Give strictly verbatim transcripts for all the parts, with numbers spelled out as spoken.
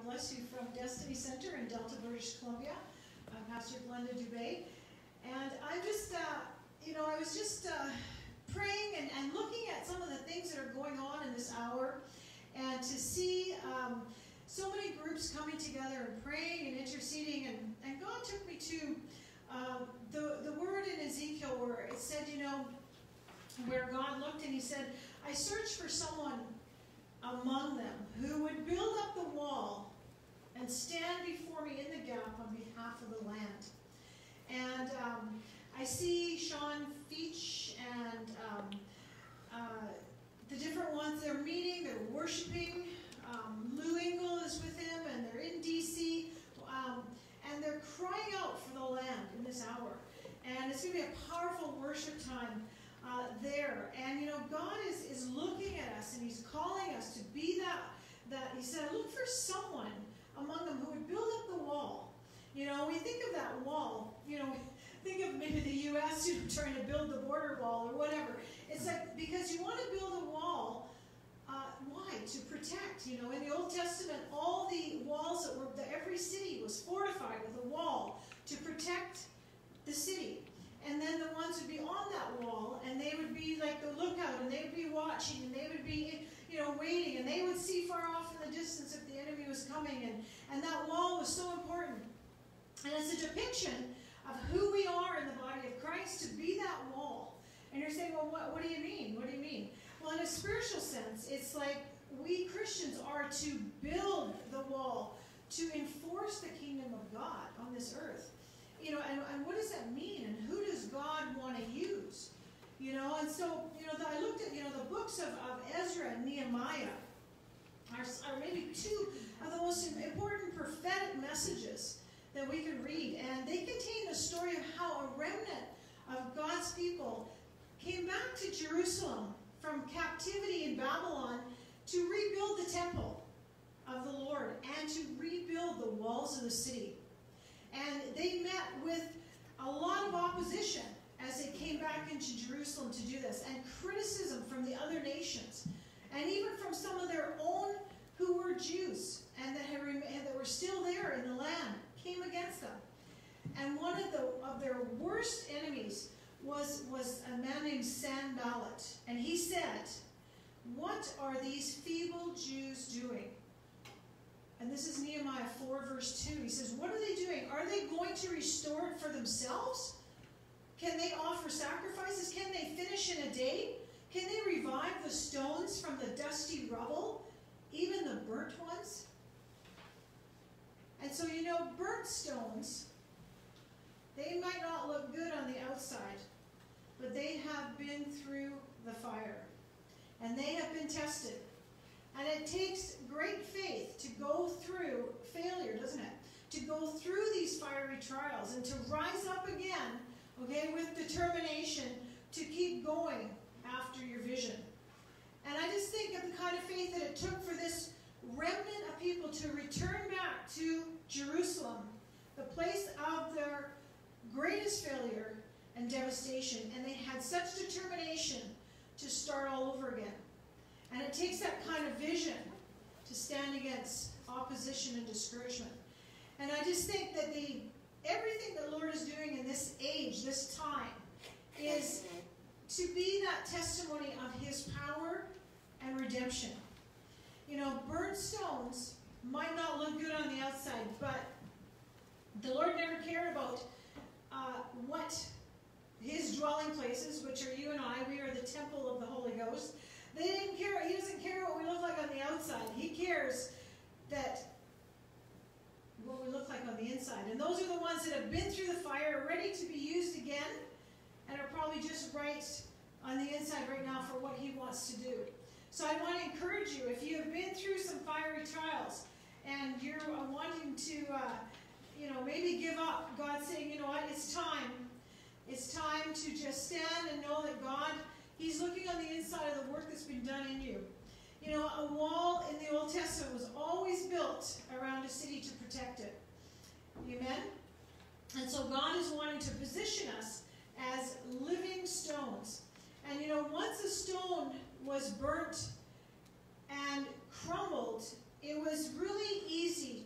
bless you from Destiny Center in Delta, British Columbia. I'm Pastor Glenda Dubé. And I'm just, uh, you know, I was just uh, praying and, and looking at some of the things that are going on in this hour, and to see um, so many groups coming together and praying and interceding. And, and God took me to uh, the, the word in Ezekiel where it said, you know, where God looked and he said, I searched for someone among them who would build up the wall and stand before me in the gap on behalf of the land. And um, I see Sean Feach and um, uh, the different ones. They're meeting, they're worshiping. Um, Lou Engle is with him, and they're in D C, um, and they're crying out for the land in this hour. And it's going to be a powerful worship time uh, there. And you know, God is, is looking at us, and he's calling us to be that, that, he said, look for someone among them who would build up the wall. You know, we think of that wall, you know, think of maybe the U S, you know, trying to build the border wall or whatever. It's like, because you want to build a wall, uh, why? To protect. You know, in the Old Testament, all the walls that were, the, every city was fortified with a wall to protect the city. And then the ones would be on that wall, and they would be like the lookout, and they would be watching, and they would be, you know, waiting, and they would see far off in the distance if the enemy was coming, and, and that wall was so important. And it's a depiction of who we are in the body of Christ, to be that wall. And you're saying, well, what, what do you mean? What do you mean? Well, in a spiritual sense, it's like we Christians are to build the wall, to enforce the kingdom of God on this earth. You know, and, and what does that mean? And who does God want to use? You know, and so, you know, the, I looked at, you know, the books of, of Ezra and Nehemiah are, are maybe two of the most important prophetic messages that we can read. And they contain the story of how a remnant of God's people came back to Jerusalem from captivity in Babylon to rebuild the temple of the Lord and to rebuild the walls of the city. And they met with a lot of opposition as they came back into Jerusalem to do this, and criticism from the other nations, and even from some of their own who were Jews and that, had rem and that were still there in the land, came against them. And one of, the, of their worst enemies was, was a man named Sanballat. And he said, what are these feeble Jews doing? And this is Nehemiah four, verse two. He says, what are they doing? Are they going to restore it for themselves? Can they offer sacrifices? Can they finish in a day? Can they revive the stones from the dusty rubble, even the burnt ones? And so, you know, burnt stones, they might not look good on the outside, but they have been through the fire, and they have been tested. And it takes great faith to go through failure, doesn't it? To go through these fiery trials and to rise up again, okay, with determination to keep going after your vision. And I just think of the kind of faith that it took for this remnant of people to return back to Jerusalem, the place of their greatest failure and devastation. And they had such determination to start all over again. And it takes that kind of vision to stand against opposition and discouragement. And I just think that the everything the Lord is doing in this age, this time, is to be that testimony of his power and redemption. You know, burnt stones might not look good on the outside, but the Lord never cared about uh, what his dwelling places, which are you and I. We are the temple of the Holy Ghost. They didn't care. He doesn't care what we look like on the outside. He cares that what we look like on the inside. And those are the ones that have been through the fire, ready to be used again, and are probably just right on the inside right now for what he wants to do. So I want to encourage you, if you have been through some fiery trials and you're uh, wanting to, uh, you know, maybe give up, God's saying, you know what, it's time. It's time to just stand and know that God, he's looking on the inside of the work that's been done in you. You know, a wall in the Old Testament was always built around a city to protect it. Amen? And so God is wanting to position us as living stones. And you know, once a stone was burnt and crumbled, it was really easy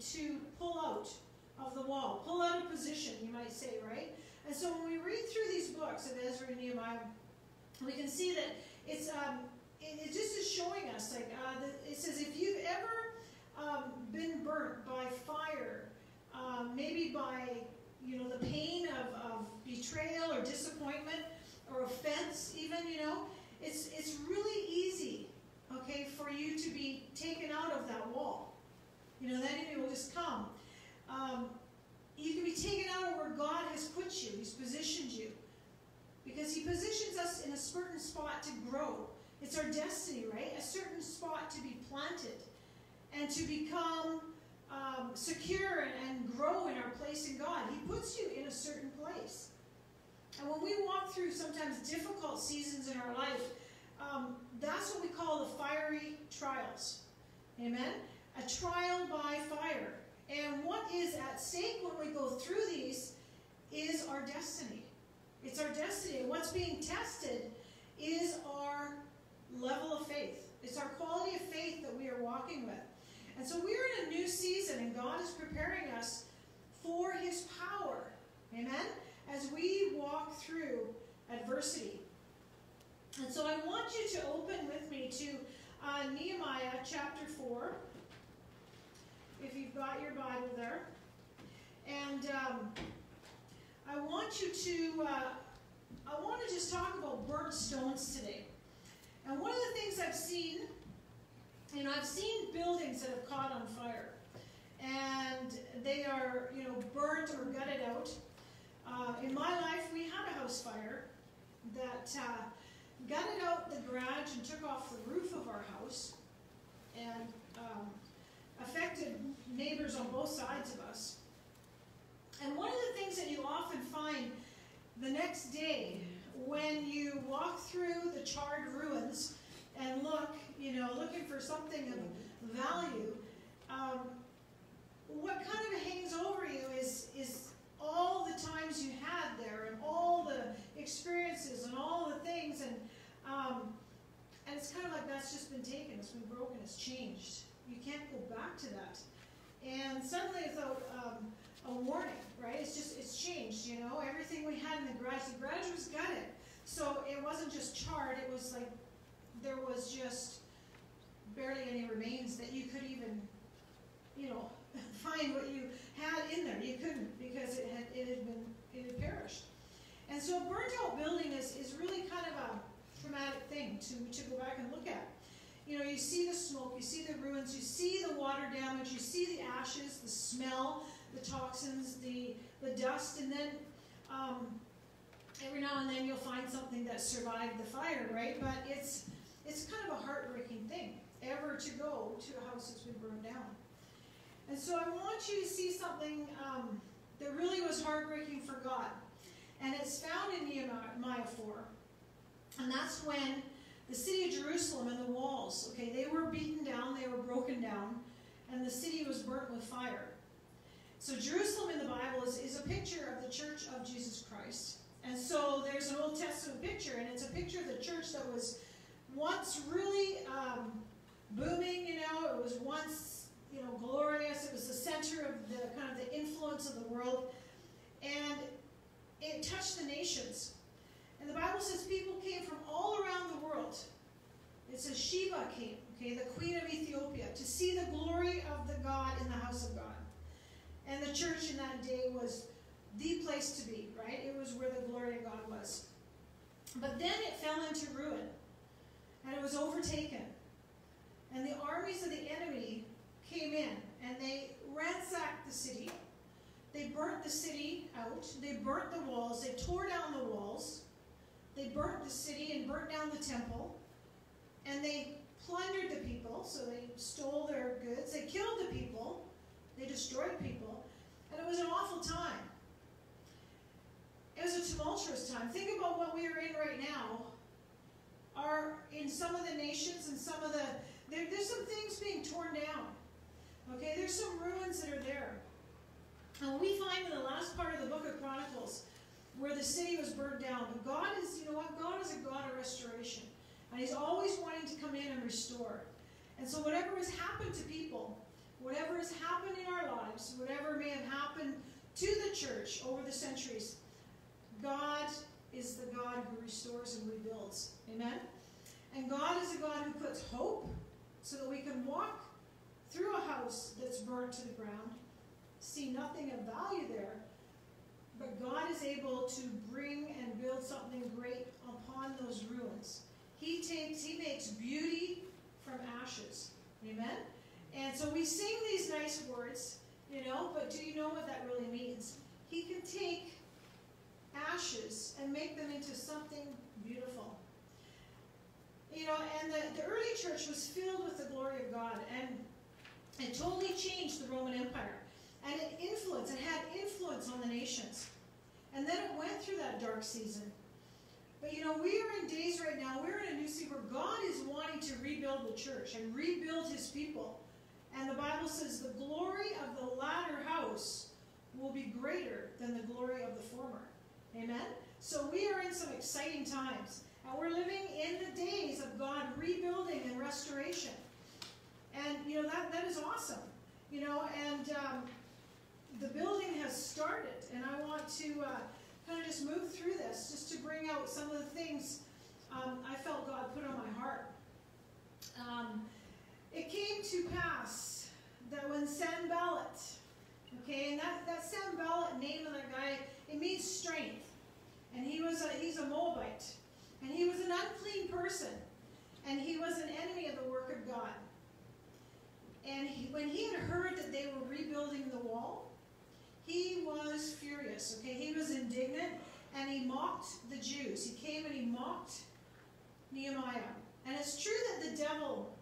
of the wall. Pull out a position, you might say, right? And so when we read through these books of Ezra and Nehemiah, we can see that it's um, it, it just is showing us, like, uh, the, it says, if you've ever um, been burnt by fire, um, maybe by, you know, the pain of, of betrayal or disappointment or offense even, you know, it's, it's really easy, okay, for you to be taken out of that wall. You know, that enemy will just come. Um, you can be taken out of where God has put you. He's positioned you. Because he positions us in a certain spot to grow. It's our destiny, right? A certain spot to be planted and to become um, secure and, and grow in our place in God. He puts you in a certain place. And when we walk through sometimes difficult seasons in our life, um, that's what we call the fiery trials. Amen? A trial by fire. And what is at stake when we go through these is our destiny. It's our destiny. And what's being tested is our level of faith. It's our quality of faith that we are walking with. And so we're in a new season, and God is preparing us for his power. Amen? As we walk through adversity. And so I want you to open with me to uh, Nehemiah chapter four. If you've got your Bible there. And um, I want you to, uh, I want to just talk about burnt stones today. And one of the things I've seen, you know, I've seen buildings that have caught on fire. And they are, you know, burnt or gutted out. Uh, in my life, we had a house fire that uh, gutted out the garage and took off the roof of our house. And um, affected neighbors on both sides of us. And one of the things that you often find the next day when you walk through the charred ruins and look, you know, looking for something of value, um, what kind of hangs over you is, is all the times you had there and all the experiences and all the things. And, um, and it's kind of like that's just been taken, it's been broken, it's changed. You can't go back to that. And suddenly without um, a warning, right? It's just, it's changed, you know? Everything we had in the garage, the garage was gutted. So it wasn't just charred, it was like, there was just barely any remains that you could even, you know, find what you had in there. You couldn't, because it had, it had been, it had perished. And so a burnt out building is, is really kind of a traumatic thing to, to go back and look at. You know, you see the smoke, you see the ruins, you see the water damage, you see the ashes, the smell, the toxins, the, the dust, and then um, every now and then you'll find something that survived the fire, right? But it's, it's kind of a heartbreaking thing, ever to go to a house that's been burned down. And so I want you to see something um, that really was heartbreaking for God. And it's found in Nehemiah four. And that's when the city of Jerusalem and the walls, okay, they were beaten down, they were broken down, and the city was burnt with fire. So Jerusalem in the Bible is, is a picture of the church of Jesus Christ. And so there's an Old Testament picture, and it's a picture of the church that was once really um, booming, you know, it was once, you know, glorious, it was the center of the kind of the influence of the world, and it touched the nations. And the Bible says people came from all around the world. It says Sheba came, okay, the queen of Ethiopia, to see the glory of the God in the house of God. And the church in that day was the place to be, right? It was where the glory of God was. But then it fell into ruin, and it was overtaken. And the armies of the enemy came in, and they ransacked the city. They burnt the city out. They burnt the walls. They tore down the walls. They burnt the city and burnt down the temple. And they plundered the people, so they stole their goods. They killed the people. They destroyed people. And it was an awful time. It was a tumultuous time. Think about what we are in right now. Are in some of the nations and some of the... There, there's some things being torn down. Okay, there's some ruins that are there. And we find in the last part of the book of Chronicles where the city was burned down. But God is, you know what? God is a God of restoration. And he's always wanting to come in and restore. And so whatever has happened to people, whatever whatever's happened in our lives, whatever may have happened to the church over the centuries, God is the God who restores and rebuilds. Amen? And God is a God who puts hope so that we can walk through a house that's burnt to the ground, see nothing of value there, but God is able to bring and build something great upon those ruins. He takes, He makes beauty from ashes. Amen? And so we sing these nice words, you know, but do you know what that really means? He can take ashes and make them into something beautiful. You know, and the, the early church was filled with the glory of God, and it totally changed the Roman Empire. And it influenced, it had influence on the nations. And then it went through that dark season. But you know, we are in days right now, we're in a new season where God is wanting to rebuild the church and rebuild His people. And the Bible says the glory of the latter house will be greater than the glory of the former. Amen? So we are in some exciting times. And we're living in the days of God rebuilding and restoration. And, you know, that, that is awesome. You know, and um, the building has started. And I want to uh, kind of just move through this, just to bring out some of the things um, I felt God put on my heart. Um, it came to pass that when Sanballat, okay, and that, that Sanballat name of that guy, it means strength. And he was a, he's a Moabite. And he was an unclean person. And he was an enemy of the work of God. And he, when he had heard that they were rebuilding the wall, he was furious, okay? He was indignant, and he mocked the Jews. He came and he mocked Nehemiah. And it's true that the devil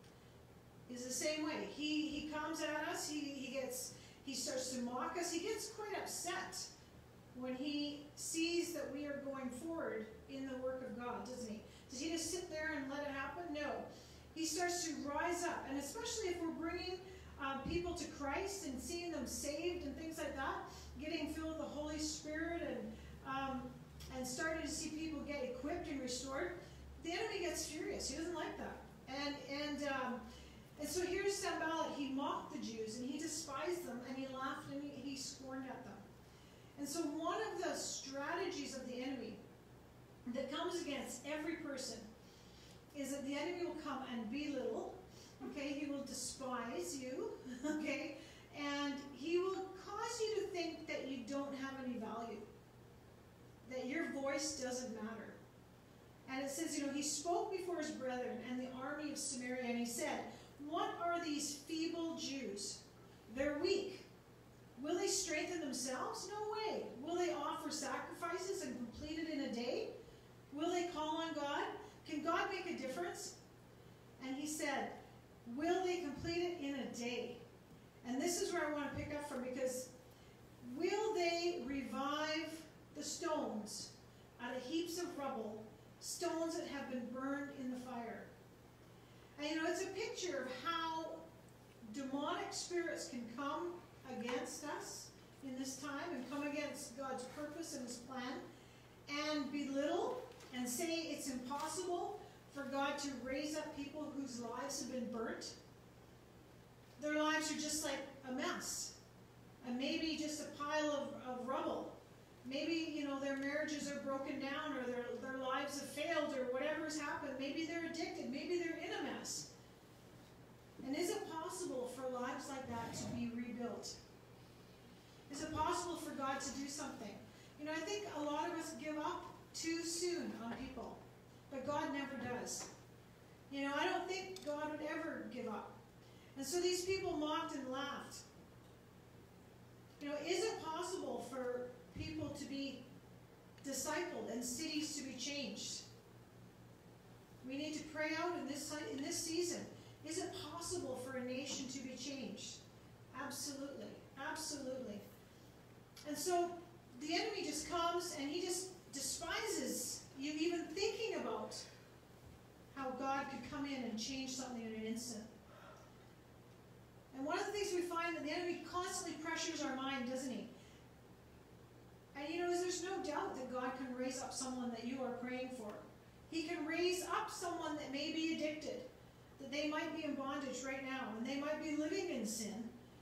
is the same way. He, he comes at us, he, he, gets, he starts to mock us. He gets quite upset when he sees that we are going forward in the work of God, doesn't he? Does he just sit there and let it happen? No. He starts to rise up, and especially if we're bringing uh, people to Christ and seeing them saved and things like that, getting filled with the Holy Spirit and um, and starting to see people get equipped and restored, the enemy gets furious. He doesn't like that. And and um, and so here's Sanballat. He mocked the Jews, and he despised them, and he laughed, and he, he scorned at them. And so one of the strategies of the enemy that comes against every person is that the enemy will come and belittle, okay? He will despise you, okay? And he will cause you to think that you don't have any value, that your voice doesn't matter. And it says, you know, he spoke before his brethren and the army of Samaria, and he said, what are these feeble Jews? They're weak. Will they strengthen themselves? No way. Will they offer sacrifices and complete it in a day? Will they call on God? Can God make a difference? And he said, will they complete it in a day? And this is where I want to pick up from, because will they revive the stones out of heaps of rubble, stones that have been burned in the fire? And you know, it's a picture of how demonic spirits can come against us in this time and come against God's purpose and His plan and belittle and say it's impossible for God to raise up people whose lives have been burnt. Their lives are just like a mess, and maybe just a pile of, of rubble. Maybe, you know, their marriages are broken down, or their, their lives have failed, or whatever's happened. Maybe they're addicted. Maybe they're in a mess. And is it possible for lives like that to be rebuilt? Is it possible for God to do something? You know, I think a lot of us give up too soon on people, but God never does. You know, I don't think God would ever give up. And so these people mocked and laughed. You know, is it possible for people to be discipled and cities to be changed? We need to pray out in this in this season. Is it possible for a nation to be changed? Absolutely. Absolutely. And so the enemy just comes and he just despises you even thinking about how God could come in and change something in an instant. And one of the things we find that the enemy constantly pressures our mind, doesn't he? And you know, there's no doubt that God can raise up someone that you are praying for. He can raise up someone that may be addicted, that they might be in bondage right now, and they might be living in sin,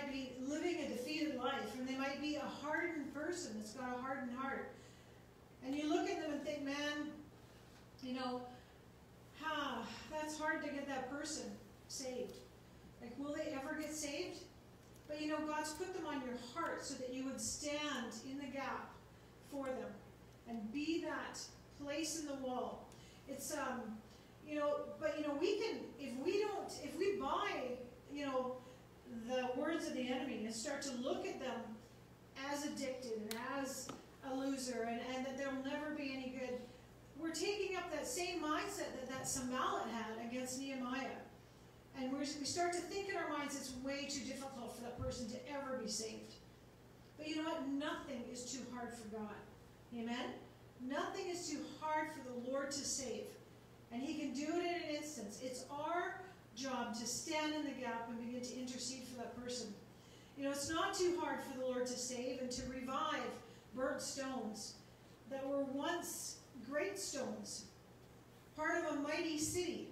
might be living a defeated life, and they might be a hardened person that's got a hardened heart. And you look at them and think, man, you know, ah, that's hard to get that person saved. Like, will they ever get saved? But you know, God's put them on your heart so that you would stand in the gap for them and be that place in the wall. It's, um, you know, but you know, we can, if we don't, if we buy, you know, the words of the enemy and start to look at them as addicted and as a loser and, and that there'll never be any good, we're taking up that same mindset that that Sanballat had against Nehemiah. And we're, we start to think in our minds it's way too difficult for that person to ever be saved. But you know what? Nothing is too hard for God. Amen? Nothing is too hard for the Lord to save. And he can do it in an instant. It's our job to stand in the gap and begin to intercede for that person. You know, it's not too hard for the Lord to save and to revive burnt stones that were once great stones, part of a mighty city,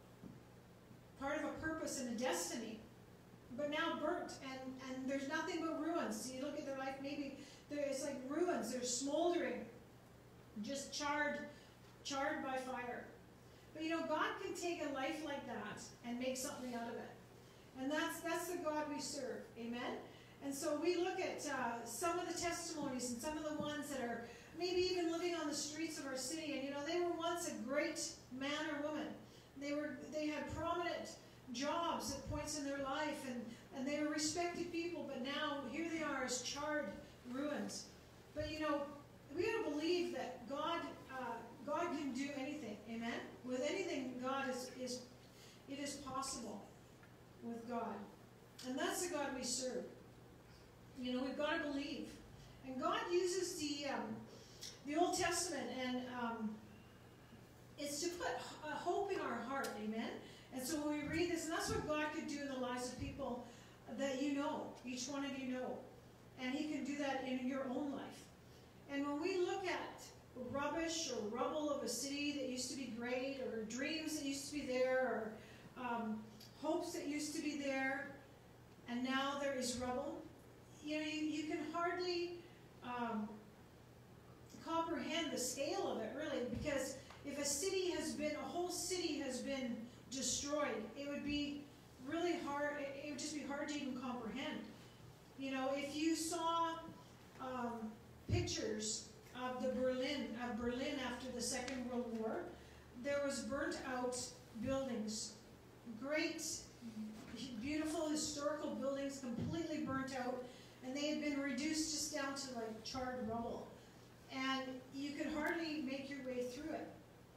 part of a purpose and a destiny, but now burnt, and, and there's nothing but ruins. You look at their life, maybe it's like ruins, they're smoldering, just charred, charred by fire. But you know, God can take a life like that and make something out of it. And that's, that's the God we serve, amen? And so we look at uh, some of the testimonies and some of the ones that are maybe even living on the streets of our city, and you know, they were once a great man or woman. They were, they had prominent jobs at points in their life, and, and they were respected people, but now here they are as charred ruins. But you know, we got to believe that God, uh, God can do anything, amen? With anything, God is, is, it is possible with God. And that's the God we serve. You know, we've got to believe. And God uses the, um, the Old Testament, and um, it's to put a hope in our heart, amen? And so when we read this, and that's what God could do in the lives of people that you know, each one of you know. And he can do that in your own life. And when we look at rubbish or rubble of a city that used to be great, or dreams that used to be there, or um, hopes that used to be there, and now there is rubble, you know, you, you can hardly um, comprehend the scale of it, really, because if a city has been, a whole city has been destroyed, it would be really hard, it, it would just be hard to even comprehend. You know, if you saw um, pictures of the Berlin, of Berlin after the Second World War, there was burnt out buildings, great, beautiful historical buildings completely burnt out, and they had been reduced just down to like charred rubble. And you could hardly make your way through it.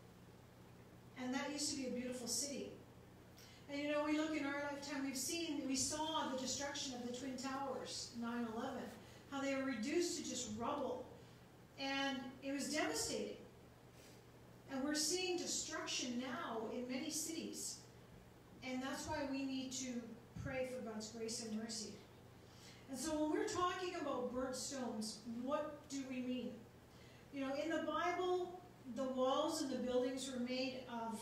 And that used to be a beautiful city. And you know, we look in our lifetime, we've seen, we saw the destruction of the Twin Towers, nine eleven, how they were reduced to just rubble. And it was devastating. And we're seeing destruction now in many cities. And that's why we need to pray for God's grace and mercy. And so when we're talking about burnt stones, what do we mean? You know, in the Bible, the walls and the buildings were made of,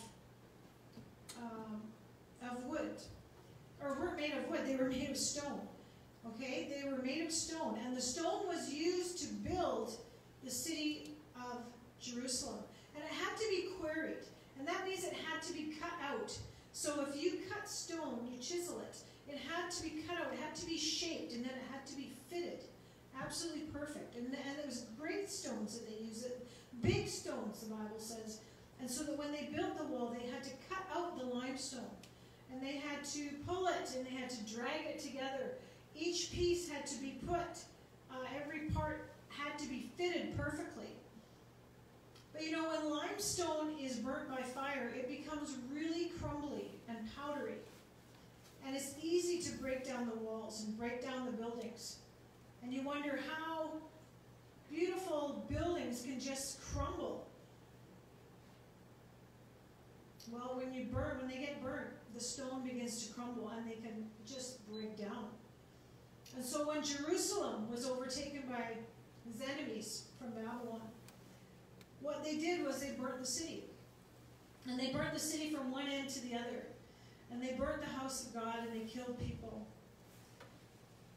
um, of wood. Or weren't made of wood, they were made of stone. Okay? They were made of stone. And the stone was used to build the city of Jerusalem. And it had to be quarried. And that means it had to be cut out. So if you cut stone, you chisel it. It had to be cut out, it had to be shaped, and then it had to be fitted. Absolutely perfect. And, and it was great stones that they used. It, big stones, the Bible says. And so that when they built the wall, they had to cut out the limestone. And they had to pull it, and they had to drag it together. Each piece had to be put. Uh, every part had to be fitted perfectly. But you know, when limestone is burnt by fire, it becomes really crumbly and powdery. And it's easy to break down the walls and break down the buildings. And you wonder how beautiful buildings can just crumble. Well, when you burn, when they get burnt, the stone begins to crumble and they can just break down. And so when Jerusalem was overtaken by his enemies from Babylon, what they did was they burnt the city. And they burnt the city from one end to the other. And they burnt the house of God and they killed people.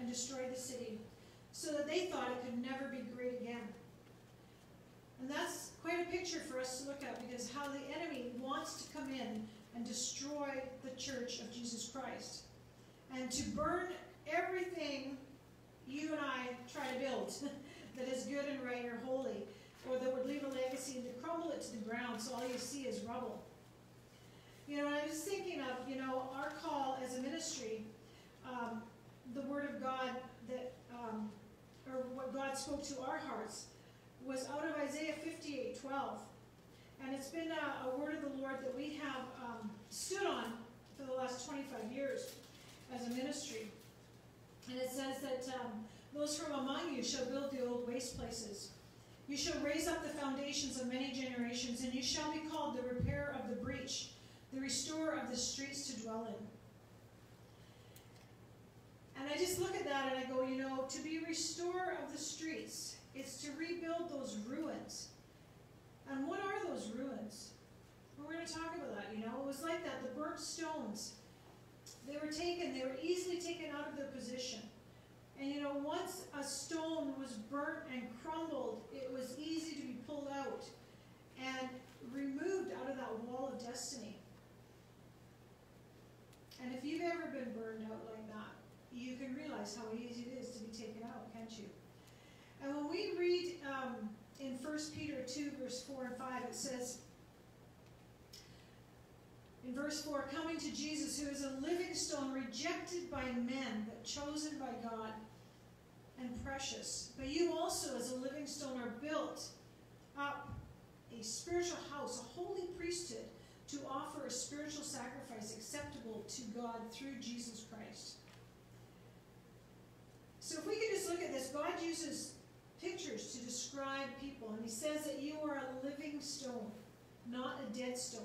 and destroyed the city, so that they thought it could never be great again. And that's quite a picture for us to look at, because how the enemy wants to come in and destroy the church of Jesus Christ, and to burn everything you and I try to build that is good and right or holy, or that would leave a legacy, and to crumble it to the ground so all you see is rubble. You know, I was thinking of, you know, our call as a ministry, um, the Word of God that, um, or what God spoke to our hearts, was out of Isaiah fifty-eight twelve. And it's been a, a word of the Lord that we have um, stood on for the last twenty-five years as a ministry. And it says that um, those from among you shall build the old waste places. You shall raise up the foundations of many generations, and you shall be called the repairer of the breach, the restorer of the streets to dwell in. And I just look at that and I go, you know, to be restorer of the streets, it's to rebuild those ruins. And what are those ruins? Well, we're going to talk about that, you know. It was like that, the burnt stones. They were taken, they were easily taken out of their position. And you know, once a stone was burnt and crumbled, it was easy to be pulled out and removed out of that wall of destiny. And if you've ever been burned out like that, you can realize how easy it is to be taken out, can't you? And when we read um, in First Peter two, verse four and five, it says, in verse four, coming to Jesus, who is a living stone, rejected by men, but chosen by God, and precious. But you also, as a living stone, are built up a spiritual house, a holy priesthood, to offer a spiritual sacrifice acceptable to God through Jesus Christ. So if we could just look at this, God uses pictures to describe people, and he says that you are a living stone, not a dead stone.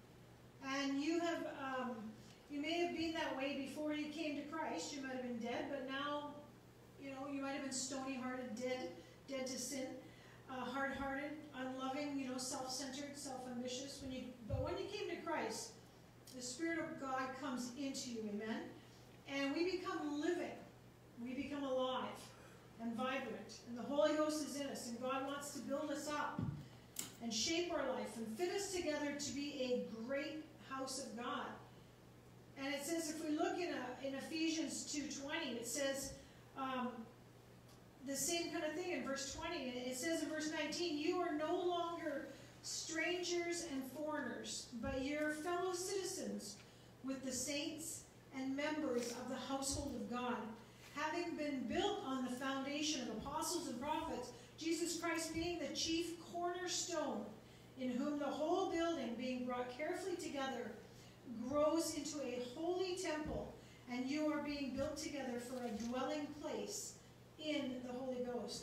And you have, um, you may have been that way before you came to Christ. You might have been dead, but now, you know, you might have been stony-hearted, dead, dead to sin, uh, hard-hearted, unloving, you know, self-centered, self-ambitious. When you, but when you came to Christ, the Spirit of God comes into you, amen? And we become living. We become alive and vibrant. And the Holy Ghost is in us, and God wants to build us up and shape our life and fit us together to be a great house of God. And it says, if we look in, a, in Ephesians two twenty, it says um, the same kind of thing in verse twenty. It says in verse nineteen, you are no longer strangers and foreigners, but you're fellow citizens with the saints and members of the household of God, having been built on the foundation of apostles and prophets, Jesus Christ being the chief cornerstone, in whom the whole building, being brought carefully together, grows into a holy temple, and you are being built together for a dwelling place in the Holy Ghost.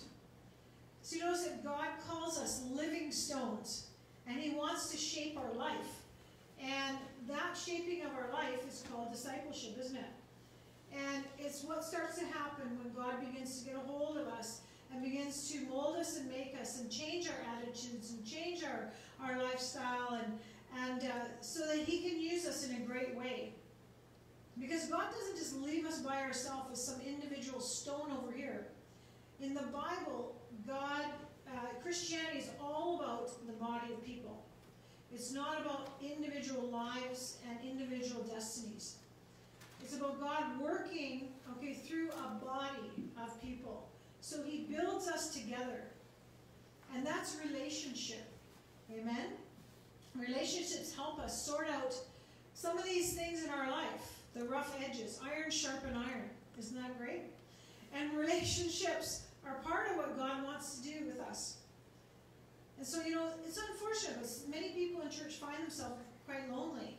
So you notice that God calls us living stones, and he wants to shape our life. And that shaping of our life is called discipleship, isn't it? And it's what starts to happen when God begins to get a hold of us and begins to mold us and make us and change our attitudes and change our, our lifestyle, and, and uh, so that he can use us in a great way. Because God doesn't just leave us by ourselves as some individual stone over here. In the Bible, God, uh, Christianity is all about the body of people. It's not about individual lives and individual destinies. It's about God working, okay, through a body of people. So he builds us together. And that's relationship. Amen? Relationships help us sort out some of these things in our life. The rough edges. Iron sharpen iron. Isn't that great? And relationships are part of what God wants to do with us. And so, you know, it's unfortunate, but many people in church find themselves quite lonely.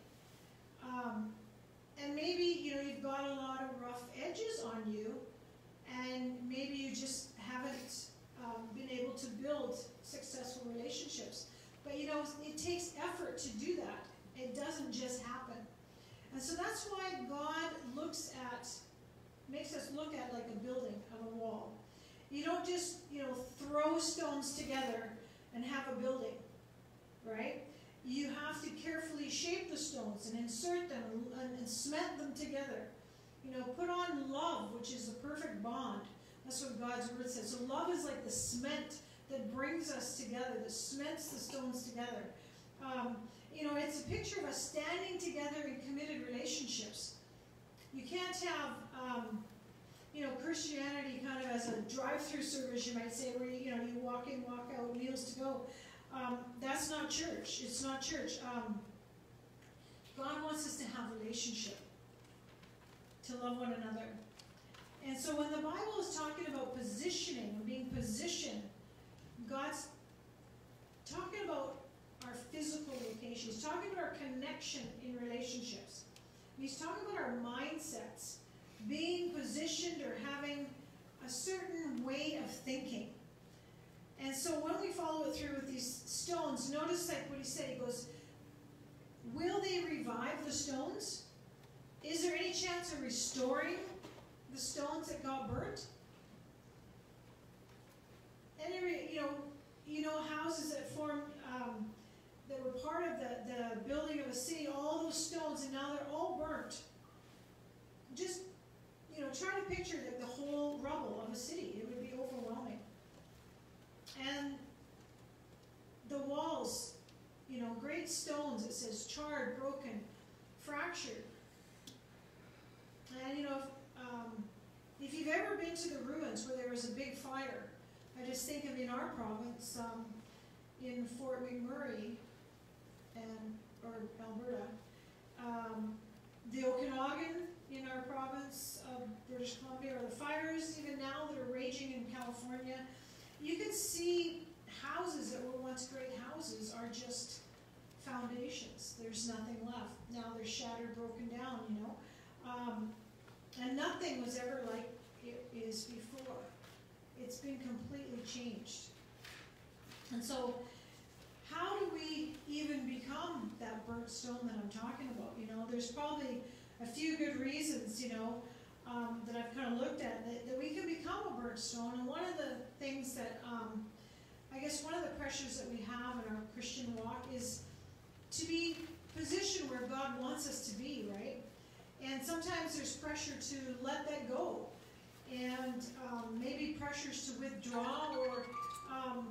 Um, and maybe, you know, you've got a lot of rough edges on you, and maybe you just haven't um, been able to build successful relationships. But, you know, it takes effort to do that. It doesn't just happen. And so that's why God looks at, makes us look at like a building of a wall. You don't just, you know, throw stones together and have a building, right? You have to carefully shape the stones and insert them and, and cement them together You know, put on love, which is the perfect bond. That's what God's word says. So love is like the cement that brings us together, that cements the stones together. Um, you know, it's a picture of us standing together in committed relationships. You can't have, um, you know, Christianity kind of as a drive-through service, you might say, where you, you know, you walk in, walk out, meals to go. Um, that's not church. It's not church. Um, God wants us to have relationship, to love one another. And so when the Bible is talking about positioning and being positioned, God's talking about our physical location. He's talking about our connection in relationships. He's talking about our mindsets, being positioned or having a certain way of thinking. And so when we follow it through with these stones, notice like what he said. He goes, will they revive the stones? Is there any chance of restoring the stones that got burnt? Any, you know, you know, houses that formed, um, that were part of the, the building of a city, all those stones, and now they're all burnt. Just, you know, try to picture the, the whole rubble of a city. It would be overwhelming. And the walls, you know, great stones, it says charred, broken, fractured. And, you know, if, um, if you've ever been to the ruins where there was a big fire, I just think of in our province, um, in Fort McMurray, and or Alberta, um, the Okanagan in our province of British Columbia, or the fires even now that are raging in California, you can see houses that were once great houses are just foundations. There's nothing left. Now they're shattered, broken down, you know. Um, and nothing was ever like it is before. It's been completely changed. And so, how do we even become that burnt stone that I'm talking about? You know, there's probably a few good reasons, you know, um, that I've kind of looked at, that, that we can become a burnt stone. And one of the things that, um, I guess one of the pressures that we have in our Christian walk is to be positioned where God wants us to be, right? And sometimes there's pressure to let that go. And um, maybe pressures to withdraw, or um,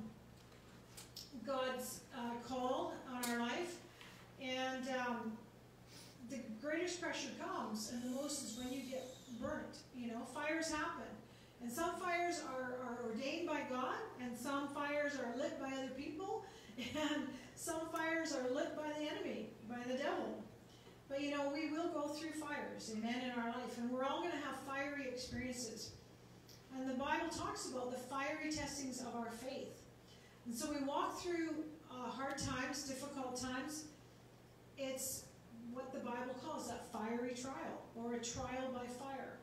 God's uh, call on our life. And um, the greatest pressure comes, and the most, is when you get burnt. You know, fires happen. And some fires are, are ordained by God, and some fires are lit by other people, and some fires are lit by the enemy, by the devil. But you know, we will go through fires, amen, in our life, and we're all going to have fiery experiences. And the Bible talks about the fiery testings of our faith. And so we walk through uh, hard times, difficult times. It's what the Bible calls that fiery trial, or a trial by fire.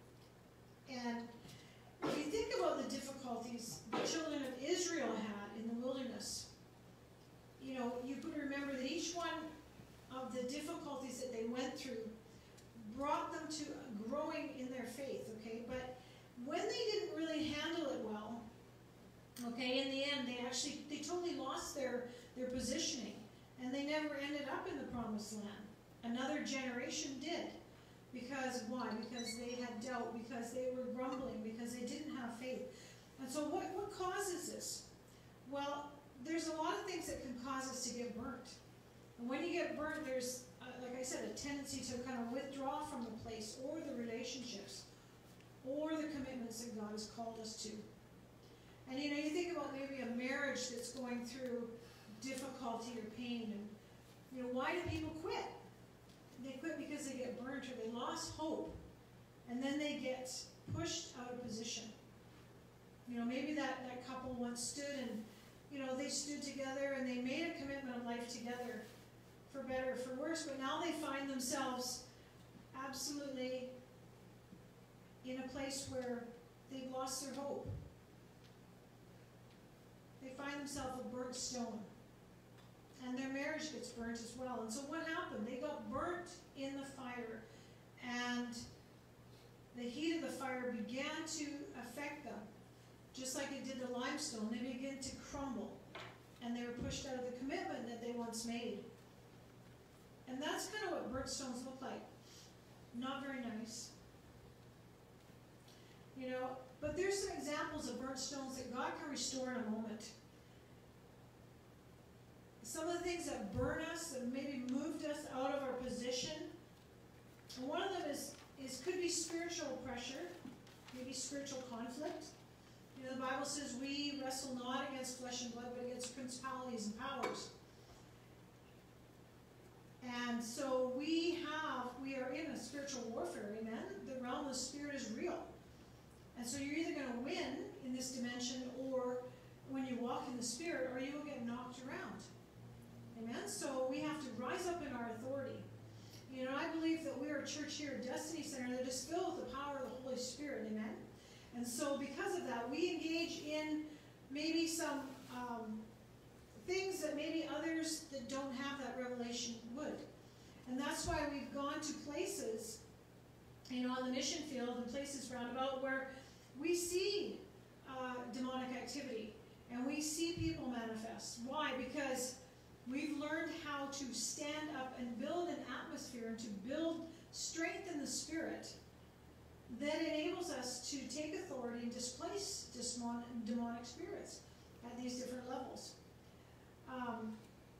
And if you think about the difficulties the children of Israel had in the wilderness, you know, you could remember that each one of the difficulties that they went through brought them to growing in their faith, okay? But when they didn't really handle it well, okay, in the end, they actually, they totally lost their, their positioning, and they never ended up in the promised land. Another generation did. Because, why? Because they had doubt, because they were grumbling, because they didn't have faith. And so what, what causes this? Well, there's a lot of things that can cause us to get burnt. And when you get burnt, there's, uh, like I said, a tendency to kind of withdraw from the place, or the relationships, or the commitments that God has called us to. And you know, you think about maybe a marriage that's going through difficulty or pain, and you know, why do people quit? They quit because they get burnt, or they lost hope, and then they get pushed out of position. You know, maybe that, that couple once stood, and you know, they stood together and they made a commitment of life together, for better or for worse, but now they find themselves absolutely in a place where they've lost their hope. They find themselves a burnt stone. And their marriage gets burnt as well. And so what happened? They got burnt in the fire. And the heat of the fire began to affect them. Just like it did the limestone, they began to crumble. And they were pushed out of the commitment that they once made. And that's kind of what burnt stones look like. Not very nice. you know. But there's some examples of burnt stones that God can restore in a moment. Some of the things that burn us, that maybe moved us out of our position, and one of them is, is could be spiritual pressure, maybe spiritual conflict. You know, the Bible says we wrestle not against flesh and blood, but against principalities and powers. And so we have, we are in a spiritual warfare, amen? The realm of the spirit is real. And so you're either going to win in this dimension, or when you walk in the spirit, or you will get knocked around. Amen? So we have to rise up in our authority. You know, I believe that we are a church here at Destiny Center that is filled with the power of the Holy Spirit. Amen? And so because of that, we engage in maybe some um, things that maybe others that don't have that revelation would. And that's why we've gone to places, you know, on the mission field and places roundabout where we see uh, demonic activity and we see people manifest. Why? Because we've learned how to stand up and build an atmosphere and to build strength in the spirit that enables us to take authority and displace demonic spirits at these different levels. Um,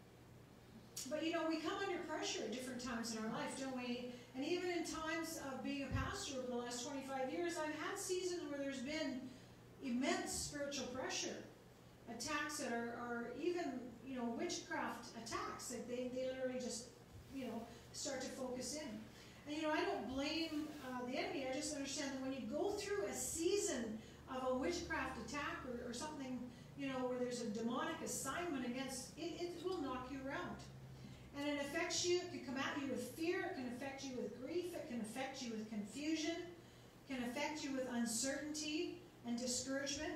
but you know, we come under pressure at different times in our life, don't we? And even in times of being a pastor over the last twenty-five years, I've had seasons where there's been immense spiritual pressure. Attacks that are, are even, you know, witchcraft attacks. Like they, they literally just, you know, start to focus in. And, you know, I don't blame uh, the enemy. I just understand that when you go through a season of a witchcraft attack or, or something, you know, where there's a demonic assignment against, it, it will knock you around. And it affects you. It can come at you with fear. It can affect you with grief. It can affect you with confusion. It can affect you with uncertainty and discouragement.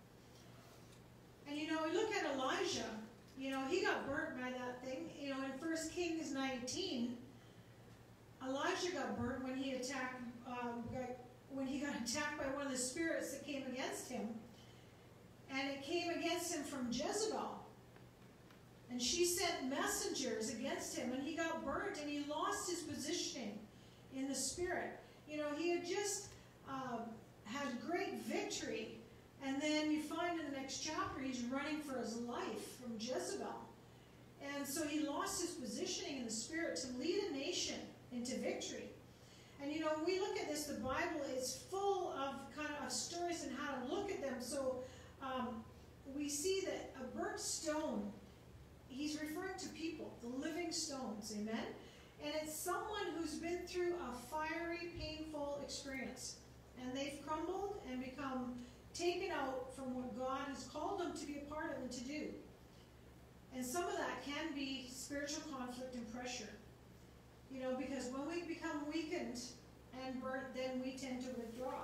And, you know, we look at Elijah. You know, he got burnt by that thing. You know, in First Kings nineteen, Elijah got burnt when he attacked, um, got, when he got attacked by one of the spirits that came against him. And it came against him from Jezebel. And she sent messengers against him, and he got burnt, and he lost his positioning in the spirit. You know, he had just um, had great victory. And then you find in the next chapter he's running for his life from Jezebel. And so he lost his positioning in the spirit to lead a nation into victory. And you know, when we look at this, the Bible is full of kind of stories and how to look at them. So um, we see that a burnt stone, he's referring to people, the living stones, amen? And it's someone who's been through a fiery, painful experience. And they've crumbled and become taken out from what God has called them to be a part of and to do. And some of that can be spiritual conflict and pressure. You know, because when we become weakened and burnt, then we tend to withdraw.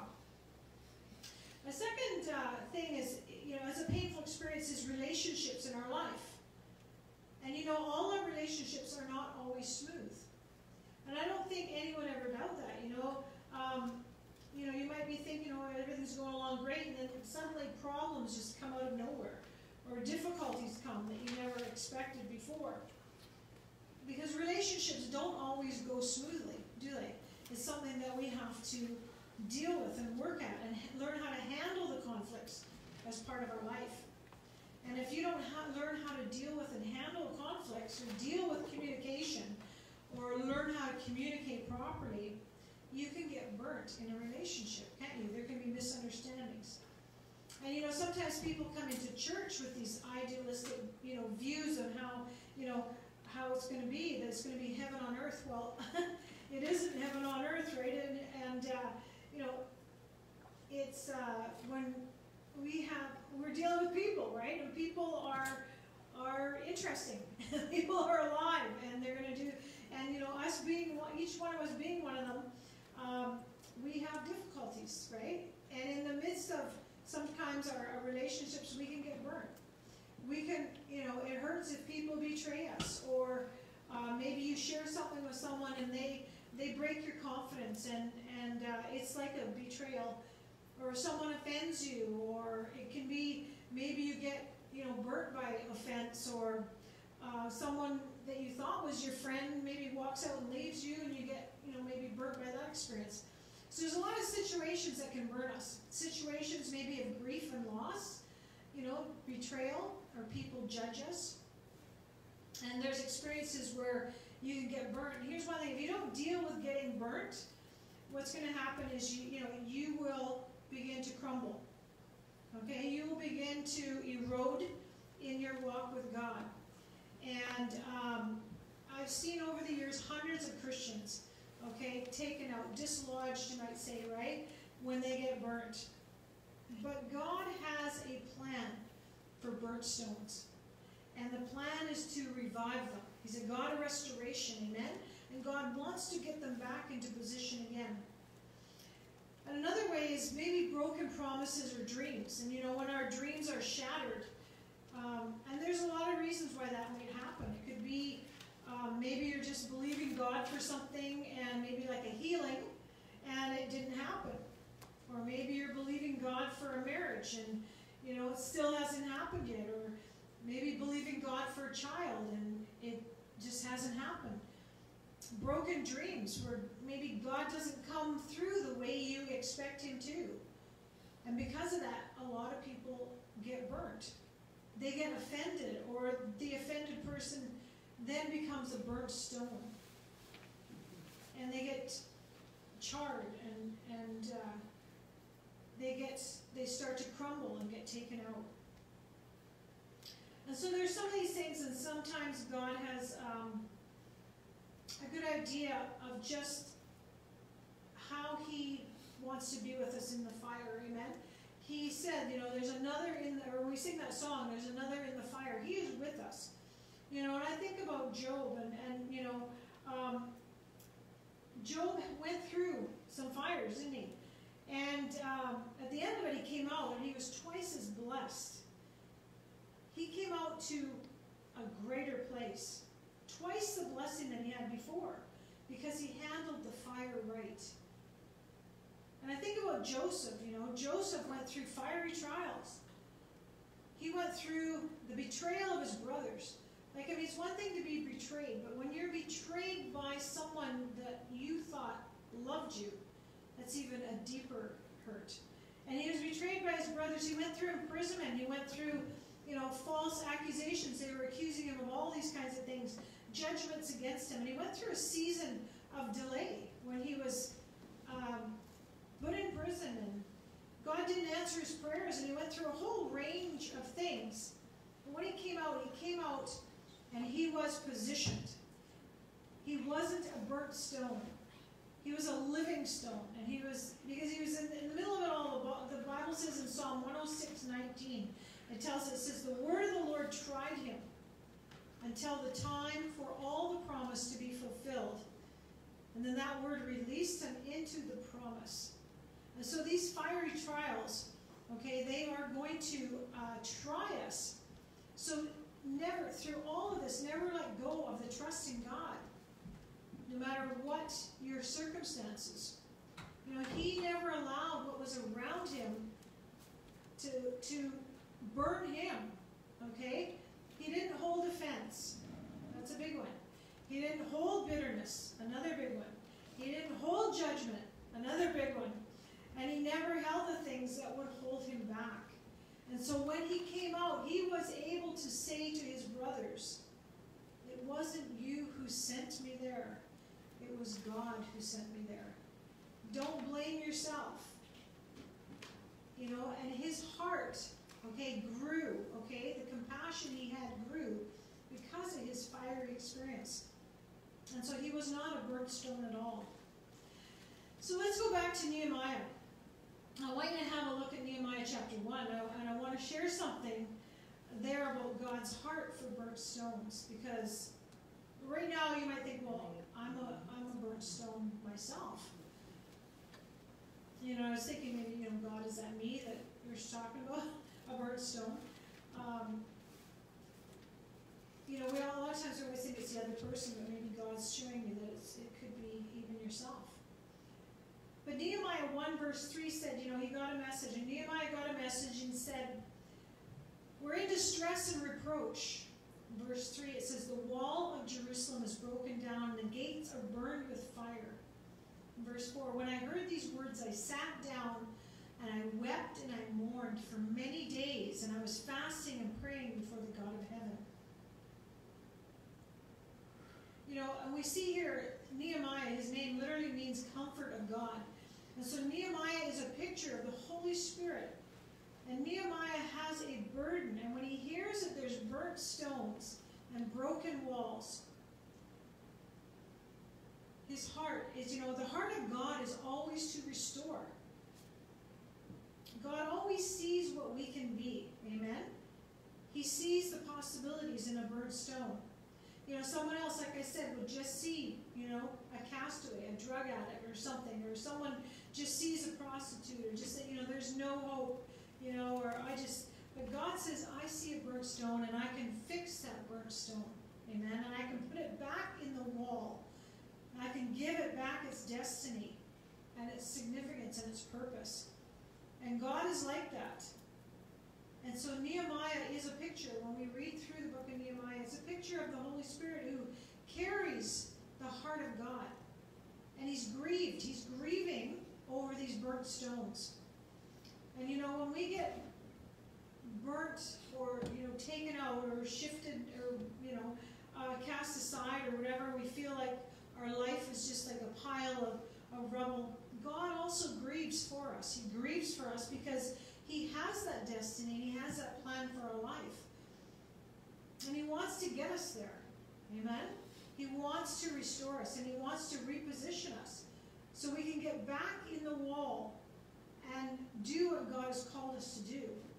The second uh, thing is, you know, as a painful experience is relationships in our life. And you know, all our relationships are not always smooth. And I don't think anyone ever doubt that, you know. Um, You know, you might be thinking, oh, everything's going along great, and then suddenly problems just come out of nowhere, or difficulties come that you never expected before. Because relationships don't always go smoothly, do they? It's something that we have to deal with and work at, and learn how to handle the conflicts as part of our life. And if you don't ha- learn how to deal with and handle conflicts, or deal with communication, or learn how to communicate properly, you can get burnt in a relationship, can't you? There can be misunderstandings. And you know, sometimes people come into church with these idealistic, you know, views of how, you know, how it's going to be, that it's going to be heaven on earth. Well, it isn't heaven on earth, right? And, and uh, you know, it's uh, when we have, we're dealing with people, right? And people are, are interesting. People are alive, and they're going to do, and you know, us being, each one of us being one of them, Um, we have difficulties, right? And in the midst of sometimes our, our relationships, we can get burnt. We can, you know, it hurts if people betray us, or uh, maybe you share something with someone and they they break your confidence, and and uh, it's like a betrayal, or someone offends you, or it can be maybe you get, you know, burnt by offense, or uh, someone that you thought was your friend maybe walks out and leaves you, and you get, you know, maybe burnt by that experience. So there's a lot of situations that can burn us. Situations maybe of grief and loss, you know, betrayal, or people judge us. And there's experiences where you can get burnt. And here's one thing, if you don't deal with getting burnt, what's going to happen is you, you know, you will begin to crumble. Okay, you will begin to erode in your walk with God. And um, I've seen over the years hundreds of Christians, okay, taken out, dislodged, you might say, right, when they get burnt. But God has a plan for burnt stones. And the plan is to revive them. He's a God of restoration, amen? And God wants to get them back into position again. And another way is maybe broken promises or dreams. And you know, when our dreams are shattered, um, and there's a lot of reasons why that might happen. It could be um, maybe you're just believing God for something, and maybe like a healing, and it didn't happen. Or maybe you're believing God for a marriage, and you know, it still hasn't happened yet. Or maybe believing God for a child, and it just hasn't happened. Broken dreams, where maybe God doesn't come through the way you expect him to. And because of that, a lot of people get burnt. They get offended, or the offended person then becomes a burnt stone. And they get charred, and, and uh, they, get, they start to crumble and get taken out. And so there's some of these things, and sometimes God has um, a good idea of just how he wants to be with us in the fire, amen? He said, you know, there's another in the, or when we sing that song, there's another in the fire. He is with us. You know, and I think about Job, and, and you know, um, Job went through some fires, didn't he? And um, at the end of it, he came out, and he was twice as blessed. He came out to a greater place. Twice the blessing than he had before, because he handled the fire right. And I think about Joseph, you know, Joseph went through fiery trials. He went through the betrayal of his brothers. Like, I mean, it's one thing to be betrayed, but when you're betrayed by someone that you thought loved you, that's even a deeper hurt. And he was betrayed by his brothers. He went through imprisonment. He went through, you know, false accusations. They were accusing him of all these kinds of things, judgments against him. And he went through a season of delay when he was um, put in prison, and God didn't answer his prayers, and he went through a whole range of things. But when he came out, he came out and he was positioned. He wasn't a burnt stone. He was a living stone. And he was, because he was in, in the middle of it all, the, the Bible says in Psalm one oh six, nineteen, it tells us, it says, the word of the Lord tried him until the time for all the promise to be fulfilled. And then that word released him into the promise. And so these fiery trials, okay, they are going to uh, try us. So never, through all of this, never let go of the trust in God, no matter what your circumstances. You know, he never allowed what was around him to, to burn him, okay? He didn't hold offense. That's a big one. He didn't hold bitterness, another big one. He didn't hold judgment, another big one. And he never held the things that would hold him back. And so when he came out, he was able to say to his brothers, it wasn't you who sent me there. It was God who sent me there. Don't blame yourself. You know, and his heart, okay, grew, okay? The compassion he had grew because of his fiery experience. And so he was not a burnt stone at all. So let's go back to Nehemiah. I want you to have a look at Nehemiah chapter one, and I want to share something there about God's heart for burnt stones, because right now you might think, well, I'm a, I'm a burnt stone myself. You know, I was thinking maybe, you know, God, is that me that you're talking about? A burnt stone? Um, you know, we all, a lot of times we always think it's the other person, but maybe God's showing you that it's, it could be even yourself. But Nehemiah one verse three said, you know, he got a message, and Nehemiah got a message and said, we're in distress and reproach. Verse three, it says, the wall of Jerusalem is broken down, and the gates are burned with fire. Verse four, when I heard these words hands, I sat down, and I wept and I mourned for many days, and I was fasting and praying before the God of heaven. You know, and we see here Nehemiah, his name literally means comfort of God. And so Nehemiah is a picture of the Holy Spirit. And Nehemiah has a burden, and when he hears that there's burnt stones and broken walls, his heart is, you know, the heart of God is always to restore. God always sees what we can be. Amen? He sees the possibilities in a burnt stone. You know, someone else, like I said, would just see, you know, a castaway, a drug addict or something, or someone just sees a prostitute, or just say, you know, there's no hope, you know, or I just, but God says, I see a burnt stone and I can fix that burnt stone. Amen? And I can put it back in the wall. And I can give it back its destiny and its significance and its purpose. And God is like that. And so Nehemiah is a picture. When we read through the book of Nehemiah, it's a picture of the Holy Spirit who carries the heart of God. And he's grieved. He's grieving over these burnt stones. And you know, when we get burnt or, you know, taken out or shifted or, you know, uh, cast aside or whatever, we feel like our life is just like a pile of, of rubble. God also grieves for us. He grieves for us because he has that destiny, and he has that plan for our life. And he wants to get us there. Amen? He wants to restore us, and he wants to reposition us so we can get back in the wall and do what God has called us to do.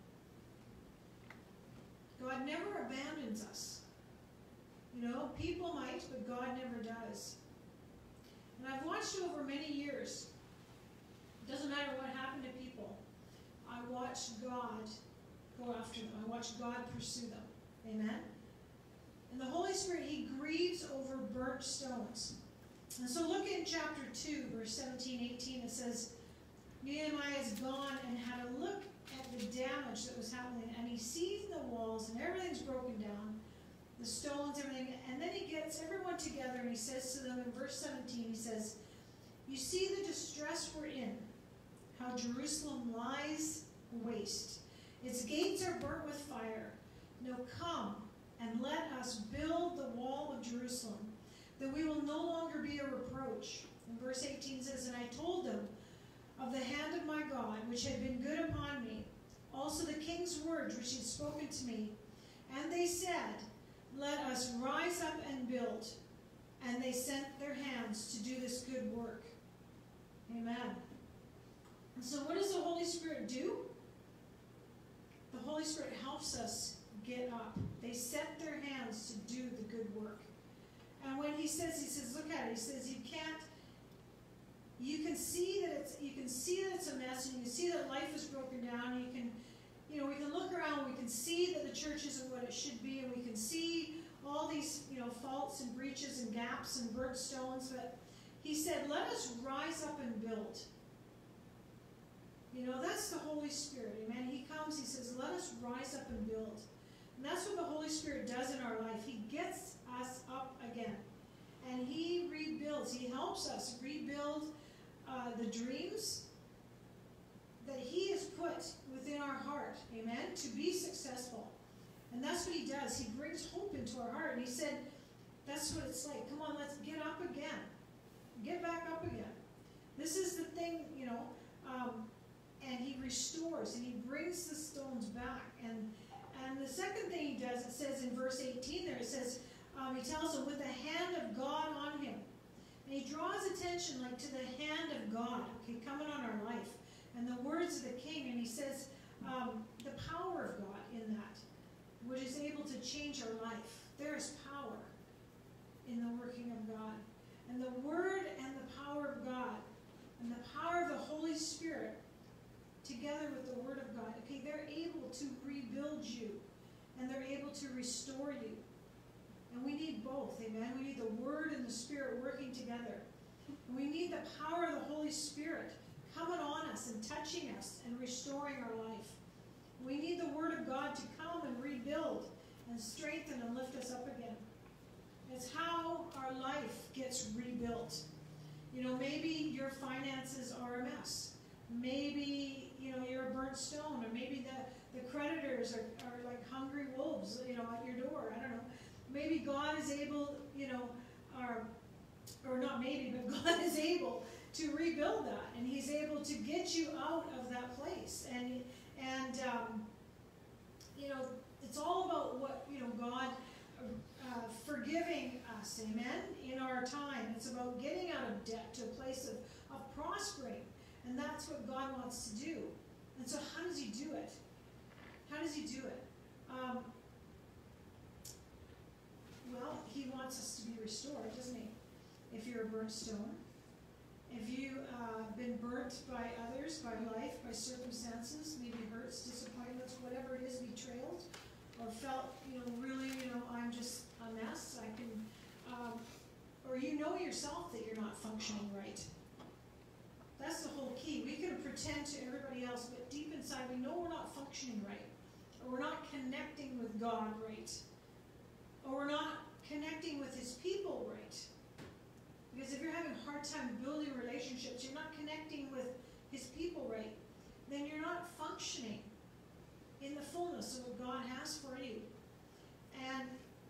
God never abandons us. You know, people might, but God never does. And I've watched over many years. It doesn't matter what happened to people. I watch God go after them. I watch God pursue them. Amen? And the Holy Spirit, he grieves over burnt stones. And so look in chapter two, verse seventeen, eighteen. It says, Nehemiah is gone and had a look at the damage that was happening. And he sees the walls and everything's broken down. The stones, everything. And then he gets everyone together and he says to them in verse seventeen, he says, you see the distress we're in, how Jerusalem lies waste. Its gates are burnt with fire. Now come and let us build the wall of Jerusalem, that we will no longer be a reproach. And verse eighteen says, and I told them of the hand of my God, which had been good upon me, also the king's words which he had spoken to me. And they said, let us rise up and build. And they sent their hands to do this good work. Amen. And so what does the Holy Spirit do? The Holy Spirit helps us get up. They set their hands to do the good work. And when he says, he says, look at it, he says, you can't, you can see that it's, you can see that it's a mess, and you can see that life is broken down, you can, you know, we can look around, we can see that the church isn't what it should be, and we can see all these, you know, faults and breaches and gaps and burnt stones, but he said, let us rise up and build. You know, that's the Holy Spirit. Amen. He comes, he says, let us rise up and build. And that's what the Holy Spirit does in our life. He gets us up again. And he rebuilds. He helps us rebuild uh, the dreams that he has put within our heart. Amen. To be successful. And that's what he does. He brings hope into our heart. And he said, that's what it's like. Come on, let's get up again. Get back up again. This is the thing, you know, um, and he restores, and he brings the stones back. And and the second thing he does, it says in verse eighteen there, it says, um, he tells them with the hand of God on him. And he draws attention like to the hand of God, okay, coming on our life. And the words of the king, and he says, um, the power of God in that, which is able to change our life. There is power in the working of God. And the word and the power of God, and the power of the Holy Spirit, together with the word of God, okay, they're able to rebuild you, and they're able to restore you. And we need both, amen? We need the word and the Spirit working together. And we need the power of the Holy Spirit coming on us and touching us and restoring our life. We need the word of God to come and rebuild and strengthen and lift us up again. It's how our life gets rebuilt. You know, maybe your finances are a mess. maybe, you know, you're a burnt stone, or maybe the, the creditors are, are like hungry wolves, you know, at your door. I don't know. Maybe God is able, you know, or, or not maybe, but God is able to rebuild that, and He's able to get you out of that place. And, and um, you know, it's all about what, you know, God uh, forgiving us, amen, in our time. It's about getting out of debt to a place of, of prospering. And that's what God wants to do. And so how does He do it? How does He do it? Um, well, He wants us to be restored, doesn't He? If you're a burnt stone. If you've uh, been burnt by others, by life, by circumstances, maybe hurts, disappointments, whatever it is, betrayals, or felt, you know, really, you know, I'm just a mess, I can, um, or you know yourself that you're not functioning right. That's the whole key. We can pretend to everybody else, but deep inside we know we're not functioning right, or we're not connecting with God right, or we're not connecting with His people right. Because if you're having a hard time building relationships, you're not connecting with His people right, then you're not functioning in the fullness of what God has for you. And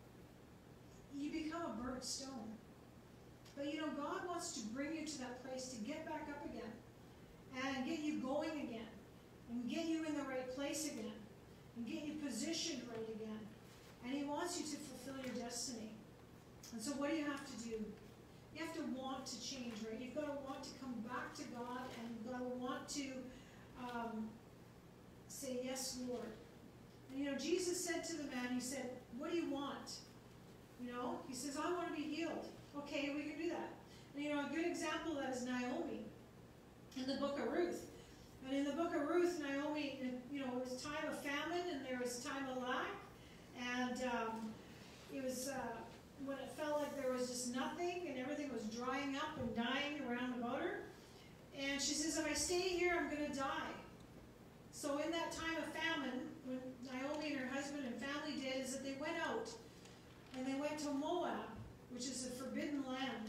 you become a burnt stone. But you know, God wants to bring you to that place to get back up again, and get you going again, and get you in the right place again, and get you positioned right again. And He wants you to fulfill your destiny. And so what do you have to do? You have to want to change, right? You've got to want to come back to God, and you've got to want to um, say, yes, Lord. And you know, Jesus said to the man, He said, what do you want? You know, He says, I want to be healed. Okay, we can do that. And you know, a good example of that is Naomi in the book of Ruth. And in the book of Ruth, Naomi, you know, it was time of famine, and there was time of lack. And um, it was... Uh, when it felt like there was just nothing and everything was drying up and dying around about her. And she says, if I stay here, I'm going to die. So in that time of famine, when Naomi and her husband and family did, is that they went out and they went to Moab, which is a forbidden land.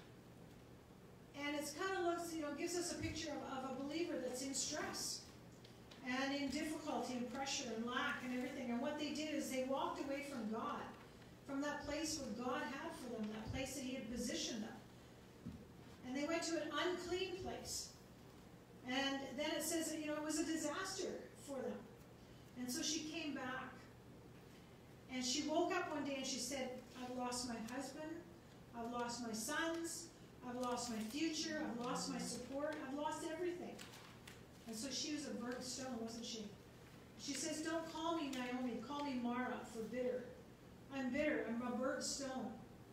And it's kind of looks, you know, gives us a picture of, of a believer that's in stress and in difficulty and pressure and lack and everything. And what they did is they walked away from God, from that place where God had for them, that place that He had positioned them. And they went to an unclean place. And then it says that, you know, it was a disaster for them. And so she came back. And she woke up one day and she said, I've lost my husband, I've lost my sons, I've lost my future, I've lost my support, I've lost everything. And so she was a burnt stone, wasn't she? She says, don't call me Naomi, call me Mara, for bitter. I'm bitter. I'm a burnt stone.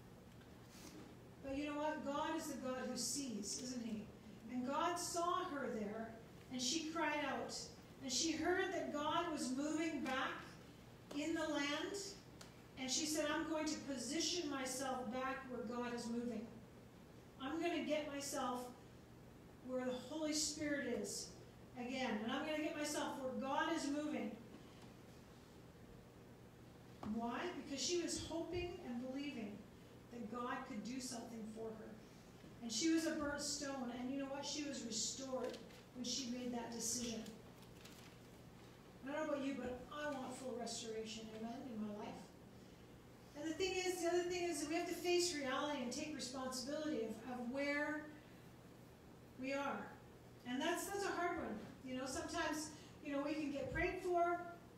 But you know what? God is the God who sees, isn't He? And God saw her there, and she cried out. And she heard that God was moving back in the land, and she said, I'm going to position myself back where God is moving. I'm going to get myself where the Holy Spirit is again, and I'm going to get myself where God is moving. Why? Because she was hoping and believing that God could do something for her. And she was a burnt stone, and you know what? She was restored when she made that decision. I don't know about you, but I want full restoration, amen, in my life. And the thing is, the other thing is that we have to face reality and take responsibility of, of where we are. And that's, that's a hard one. You know, sometimes, you know, we can get prayed for,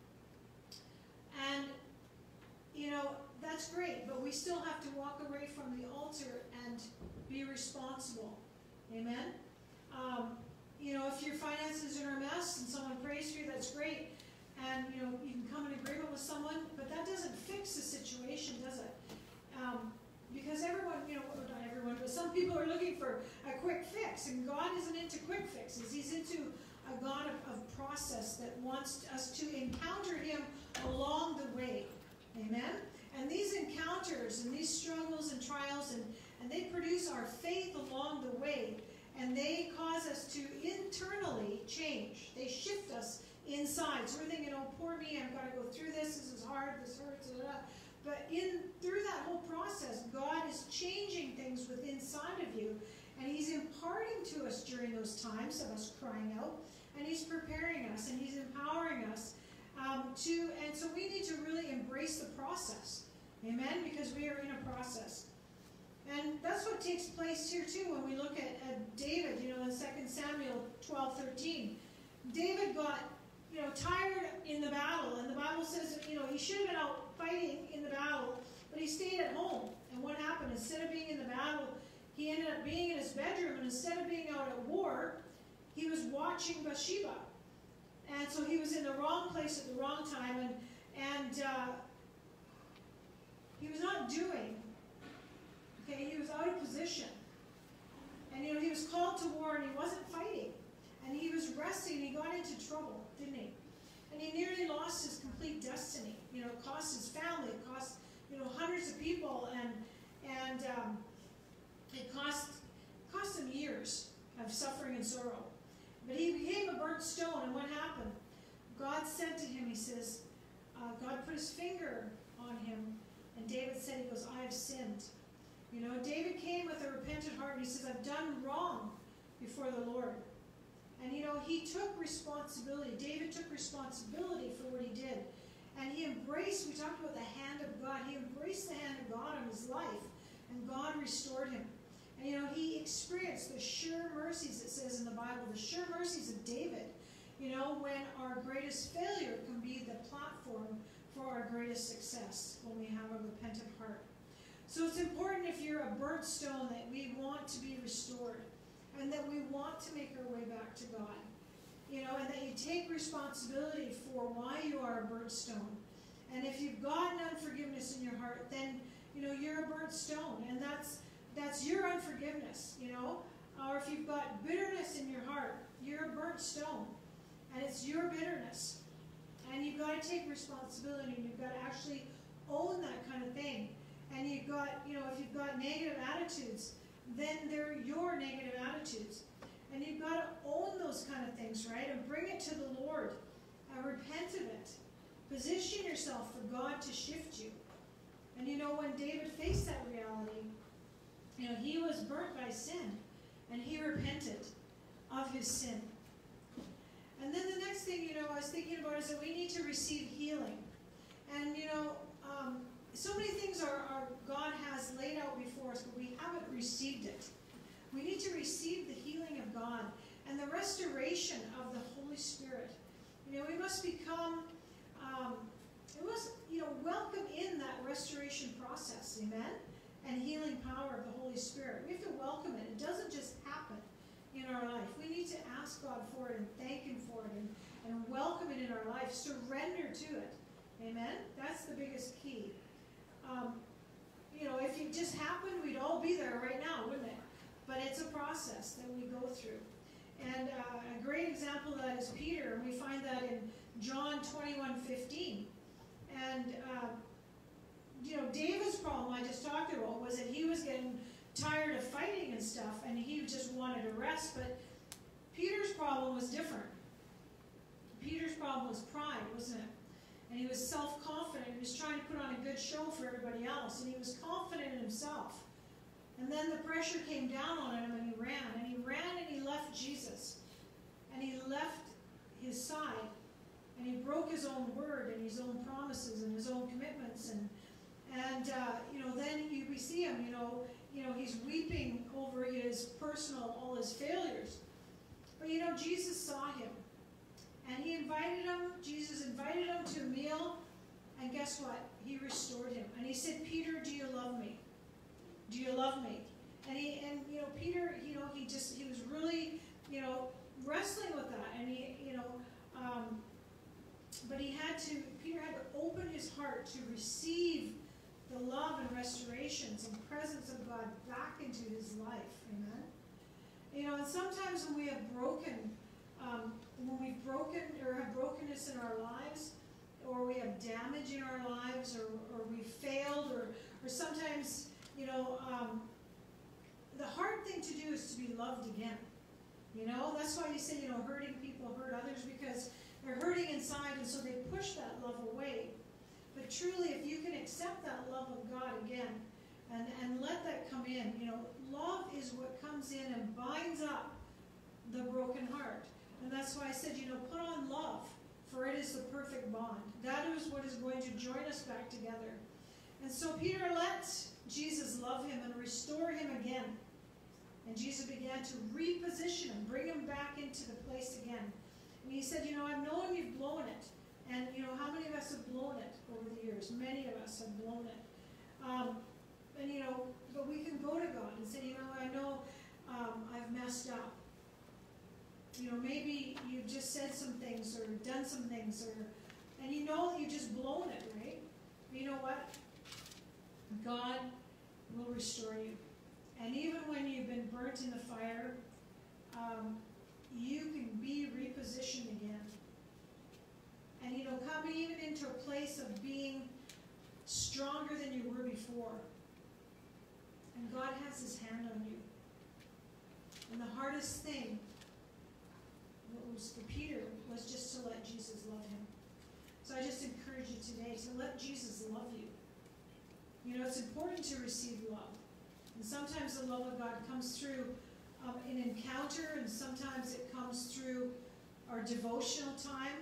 and you know, that's great, but we still have to walk away from the altar and be responsible. Amen? Um, you know, if your finances are a mess and someone prays for you, that's great. And, you know, you can come in agreement with someone, but that doesn't fix the situation, does it? Um, because everyone, you know, well, not everyone, but some people are looking for a quick fix, and God isn't into quick fixes. He's into a God of, of process that wants us to encounter Him along the way. Amen? And these encounters and these struggles and trials, and, and they produce our faith along the way, and they cause us to internally change. They shift us inside. So we're thinking, oh, poor me, I've got to go through this, this is hard, this hurts, blah, blah. But in through that whole process, God is changing things within inside of you, and He's imparting to us during those those times of us crying out, and he's preparing us, and he's empowering us um, to, and so we need to really embrace the process, amen, because we are in a process. And that's what takes place here too when we look at, at David, you know, in Second Samuel twelve thirteen. David got, you know, tired in the battle, and the Bible says, you know, he should have been out fighting in the battle, but he stayed at home. And what happened? Instead of being in the battle, he ended up being in his bedroom, and instead of being out at war, he was watching Bathsheba. And so he was in the wrong place at the wrong time, and, and uh, he was not doing, okay, he was out of position. And, you know, he was called to war, and he wasn't fighting. And he was resting, and he got into trouble, didn't he? And he nearly lost his complete destiny. You know, it cost his family, it cost, you know, hundreds of people, and and um, it cost cost him years of suffering and sorrow. But he became a burnt stone, and what happened? God said to him, he says, uh, God put his finger on him, and David said, he goes, I have sinned. You know, David came with a repentant heart, and he says, I've done wrong before the Lord. And, you know, he took responsibility. David took responsibility for what he did. And he embraced, we talked about the hand of God. He embraced the hand of God in his life. And God restored him. And, you know, he experienced the sure mercies, it says in the Bible, the sure mercies of David. You know, when our greatest failure can be the platform for our greatest success, when we have a repentant heart. So it's important, if you're a burnt stone, that we want to be restored. And that we want to make our way back to God. You know, and that you take responsibility for why you are a burnt stone. And if you've got an unforgiveness in your heart, then, you know, you're a burnt stone. And that's that's your unforgiveness, you know. Or if you've got bitterness in your heart, you're a burnt stone. And it's your bitterness. And you've got to take responsibility, and you've got to actually own that kind of thing. And you've got, you know, if you've got negative attitudes, then they're your negative attitudes. And you've got to own those kind of things, right? And bring it to the Lord. And repent of it. Position yourself for God to shift you. And you know, when David faced that reality, you know, he was burnt by sin. And he repented of his sin. And then the next thing, you know, I was thinking about is that we need to receive healing. And, you know, um, so many things are, are God has laid out before us, but we haven't received it. We need to receive the healing of God and the restoration of the Holy Spirit. You know, we must become, um, we must, you know, welcome in that restoration process, amen? And healing power of the Holy Spirit. We have to welcome it. It doesn't just happen in our life. We need to ask God for it and thank Him for it and, and welcome it in our life. Surrender to it, amen? That's the biggest key. Um, you know, if it just happened, we'd all be there right now, wouldn't it? But it's a process that we go through. And uh, a great example of that is Peter, and we find that in John twenty-one fifteen. And, uh, you know, David's problem I just talked about was that he was getting tired of fighting and stuff, and he just wanted to rest. But Peter's problem was different. Peter's problem was pride, wasn't it? And he was self-confident. He was trying to put on a good show for everybody else. And he was confident in himself. And then the pressure came down on him, and he ran. And he ran and he left Jesus. And he left his side. And he broke his own word and his own promises and his own commitments. And, and uh, you know, then you, we see him, you know, you know, he's weeping over his personal, all his failures. But, you know, Jesus saw him. And he invited him, Jesus invited him to a meal, and guess what? He restored him. And he said, Peter, do you love me? Do you love me? And he, and you know, Peter, you know, he just, he was really, you know, wrestling with that. And he, you know, um, but he had to, Peter had to open his heart to receive the love and restorations and presence of God back into his life. Amen? You know, and sometimes when we have broken, um, when we've broken or have brokenness in our lives, or we have damage in our lives, or, or we failed, or, or sometimes, you know, um, the hard thing to do is to be loved again. You know, that's why you say, you know, hurting people hurt others, because they're hurting inside, and so they push that love away. But truly, if you can accept that love of God again, and, and let that come in, you know, love is what comes in and binds up the broken heart. And that's why I said, you know, put on love, for it is the perfect bond. That is what is going to join us back together. And so Peter let Jesus love him and restore him again. And Jesus began to reposition him, bring him back into the place again. And he said, you know, I've known you've blown it. And, you know, how many of us have blown it over the years? Many of us have blown it. Um, and, you know, but we can go to God and say, you know, I know um, I've messed up. You know, maybe you've just said some things or done some things, or, and you know that you've just blown it, right? But you know what? God will restore you. And even when you've been burnt in the fire, um, you can be repositioned again. And, you know, coming even into a place of being stronger than you were before. And God has his hand on you. And the hardest thing, what was for Peter, was just to let Jesus love him. So I just encourage you today to let Jesus love you. You know, it's important to receive love. And sometimes the love of God comes through um, an encounter, and sometimes it comes through our devotional time.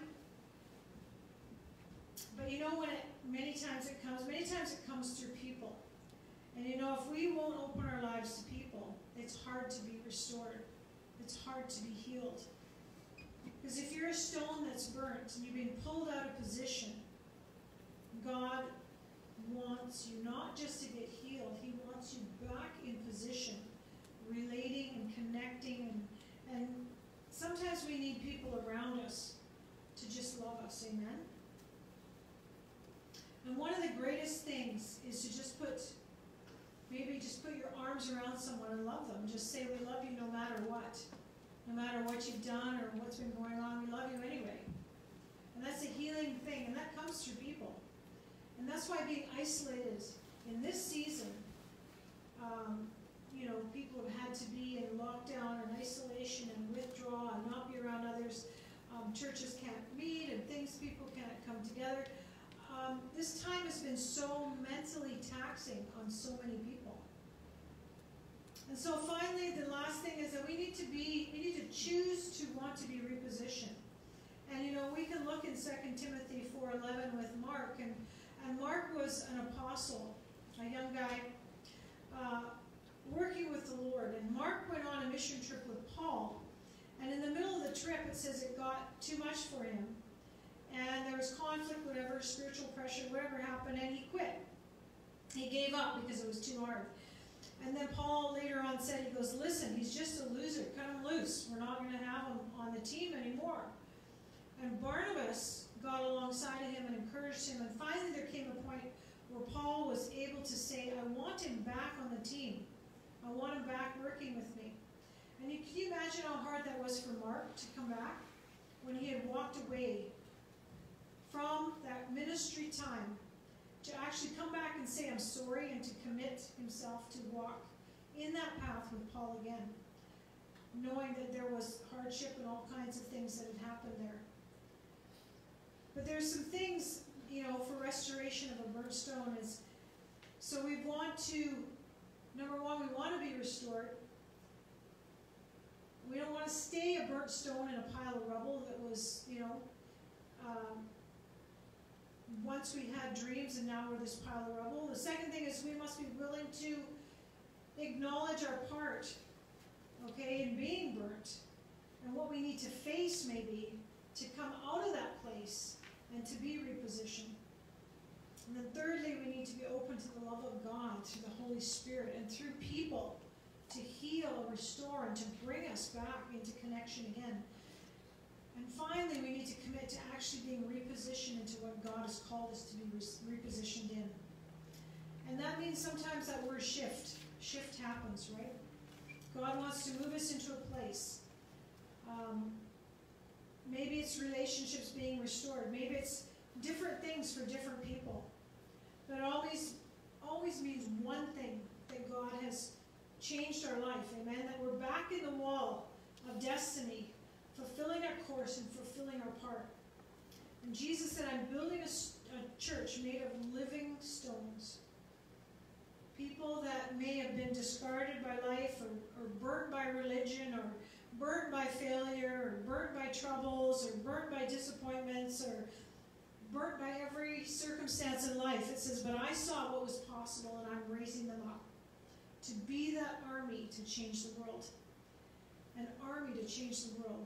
But you know, when it, many times it comes, many times it comes through people. And you know, if we won't open our lives to people, it's hard to be restored. It's hard to be healed. Because if you're a stone that's burnt and you've been pulled out of position, God wants you not just to get healed, he wants you back in position, relating and connecting. And, and sometimes we need people around us to just love us, amen? And one of the greatest things is to just put, maybe just put your arms around someone and love them. Just say, we love you no matter what. No matter what you've done or what's been going on, we love you anyway. And that's a healing thing, and that comes through people. And that's why being isolated in this season, um, you know, people have had to be in lockdown and isolation and withdraw and not be around others. Um, churches can't meet and things, people can't come together. Um, this time has been so mentally taxing on so many people. And so finally, the last thing is that we need to be, we need to choose to want to be repositioned. And you know, we can look in Second Timothy four eleven with Mark, and, and Mark was an apostle, a young guy, uh, working with the Lord. And Mark went on a mission trip with Paul, and in the middle of the trip, it says it got too much for him. And there was conflict, whatever, spiritual pressure, whatever happened, and he quit. He gave up because it was too hard. And then Paul later on said, he goes, listen, he's just a loser. Cut him loose. We're not going to have him on the team anymore. And Barnabas got alongside of him and encouraged him. And finally there came a point where Paul was able to say, I want him back on the team. I want him back working with me. And you, can you imagine how hard that was for Mark to come back when he had walked away from that ministry time, to actually come back and say, I'm sorry, and to commit himself to walk in that path with Paul again, knowing that there was hardship and all kinds of things that had happened there. But there's some things, you know, for restoration of a burnt stone is, so we want to, number one, we want to be restored. We don't want to stay a burnt stone in a pile of rubble that was, you know, um, once we had dreams and now we're this pile of rubble. The second thing is we must be willing to acknowledge our part, okay, in being burnt, and what we need to face maybe to come out of that place and to be repositioned. And then thirdly, we need to be open to the love of God through the Holy Spirit and through people to heal and restore and to bring us back into connection again. And finally, we need to commit to actually being repositioned into what God has called us to be repositioned in. And that means sometimes that word shift. Shift happens, right? God wants to move us into a place. Um, maybe it's relationships being restored. Maybe it's different things for different people. But it always, always means one thing, that God has changed our life, amen? That we're back in the wall of destiny, fulfilling our course and fulfilling our part. And Jesus said, I'm building a, a church made of living stones. People that may have been discarded by life or, or burnt by religion or burnt by failure, or burnt by troubles, or burnt by disappointments, or burnt by every circumstance in life. It says, but I saw what was possible, and I'm raising them up to be that army to change the world. An army to change the world.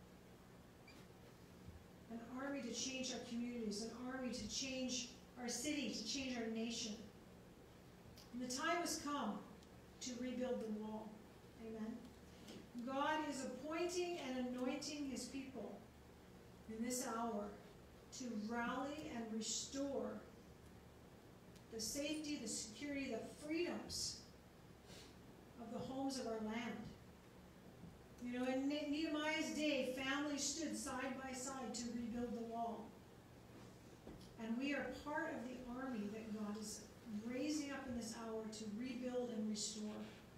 An army to change our communities. An army to change our city, to change our nation. And the time has come to rebuild the wall. Amen. God is appointing and anointing his people in this hour to rally and restore the safety, the security, the freedoms of the homes of our land. You know, in Nehemiah's day, families stood side by side to rebuild the wall. And we are part of the army that God is raising up in this hour to rebuild and restore.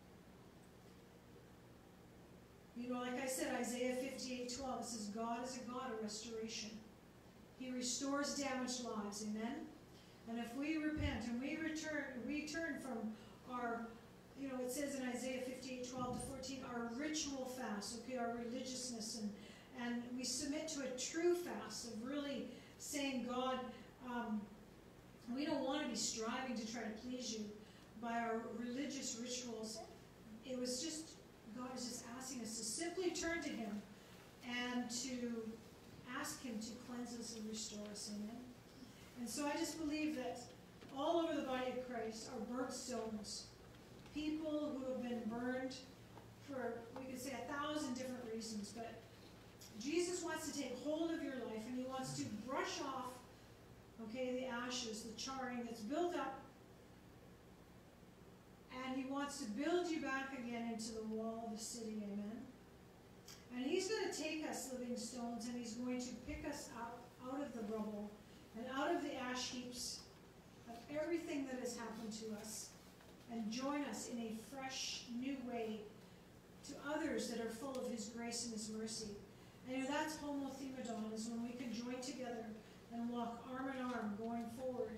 You know, like I said, Isaiah fifty-eight twelve, it says, God is a God of restoration. He restores damaged lives, amen? And if we repent and we return, we turn from our, you know, it says in Isaiah fifty-eight twelve to fourteen, our ritual fast, okay, our religiousness, and, and we submit to a true fast of really saying, God, um, we don't want to be striving to try to please you by our religious rituals. It was just, God is just asking us to simply turn to him and to ask him to cleanse us and restore us, amen? And so I just believe that all over the body of Christ are burnt stones. People who have been burned for, we could say, a thousand different reasons, but Jesus wants to take hold of your life and he wants to brush off, okay, the ashes, the charring that's built up, and he wants to build you back again into the wall of the city, amen? And he's going to take us, living stones, and he's going to pick us up out of the rubble and out of the ash heaps of everything that has happened to us and join us in a fresh, new way to others that are full of his grace and his mercy. And you know, that's homothermodon, is when we can join together and walk arm in arm going forward.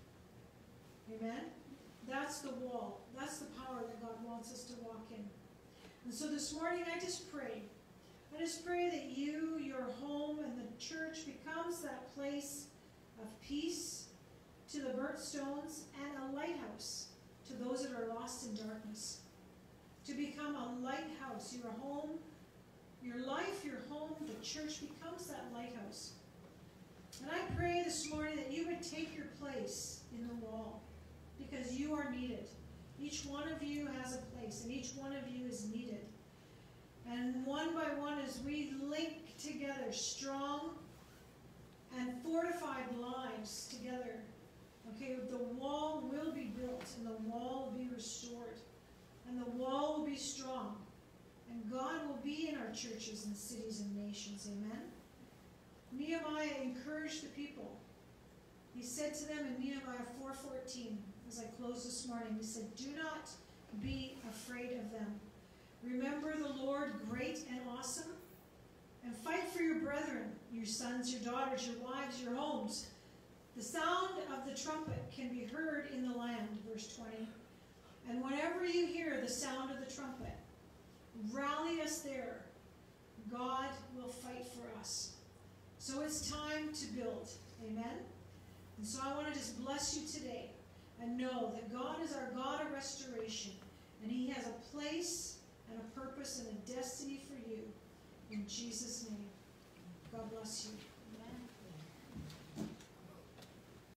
Amen? That's the wall. That's the power that God wants us to walk in. And so this morning I just pray. I just pray that you, your home, and the church becomes that place of peace to the burnt stones and a lighthouse to those that are lost in darkness. To become a lighthouse. Your home, your life, your home, the church becomes that lighthouse. And I pray this morning that you would take your place in the wall because you are needed. Each one of you has a place and each one of you is needed. And one by one, as we link together strong and fortified lives together, okay, the wall will be built and the wall will be restored and the wall will be strong and God will be in our churches and cities and nations, amen? Nehemiah encouraged the people. He said to them in Nehemiah four fourteen, as I close this morning, he said, do not be afraid of them. Remember the Lord great and awesome, and fight for your brethren, your sons, your daughters, your wives, your homes. The sound of the trumpet can be heard in the land, verse twenty. And whenever you hear the sound of the trumpet, rally us there. God will fight for us. So it's time to build. Amen? And so I want to just bless you today and know that God is our God of restoration, and he has a place and a purpose and a destiny for you. In Jesus' name, God bless you.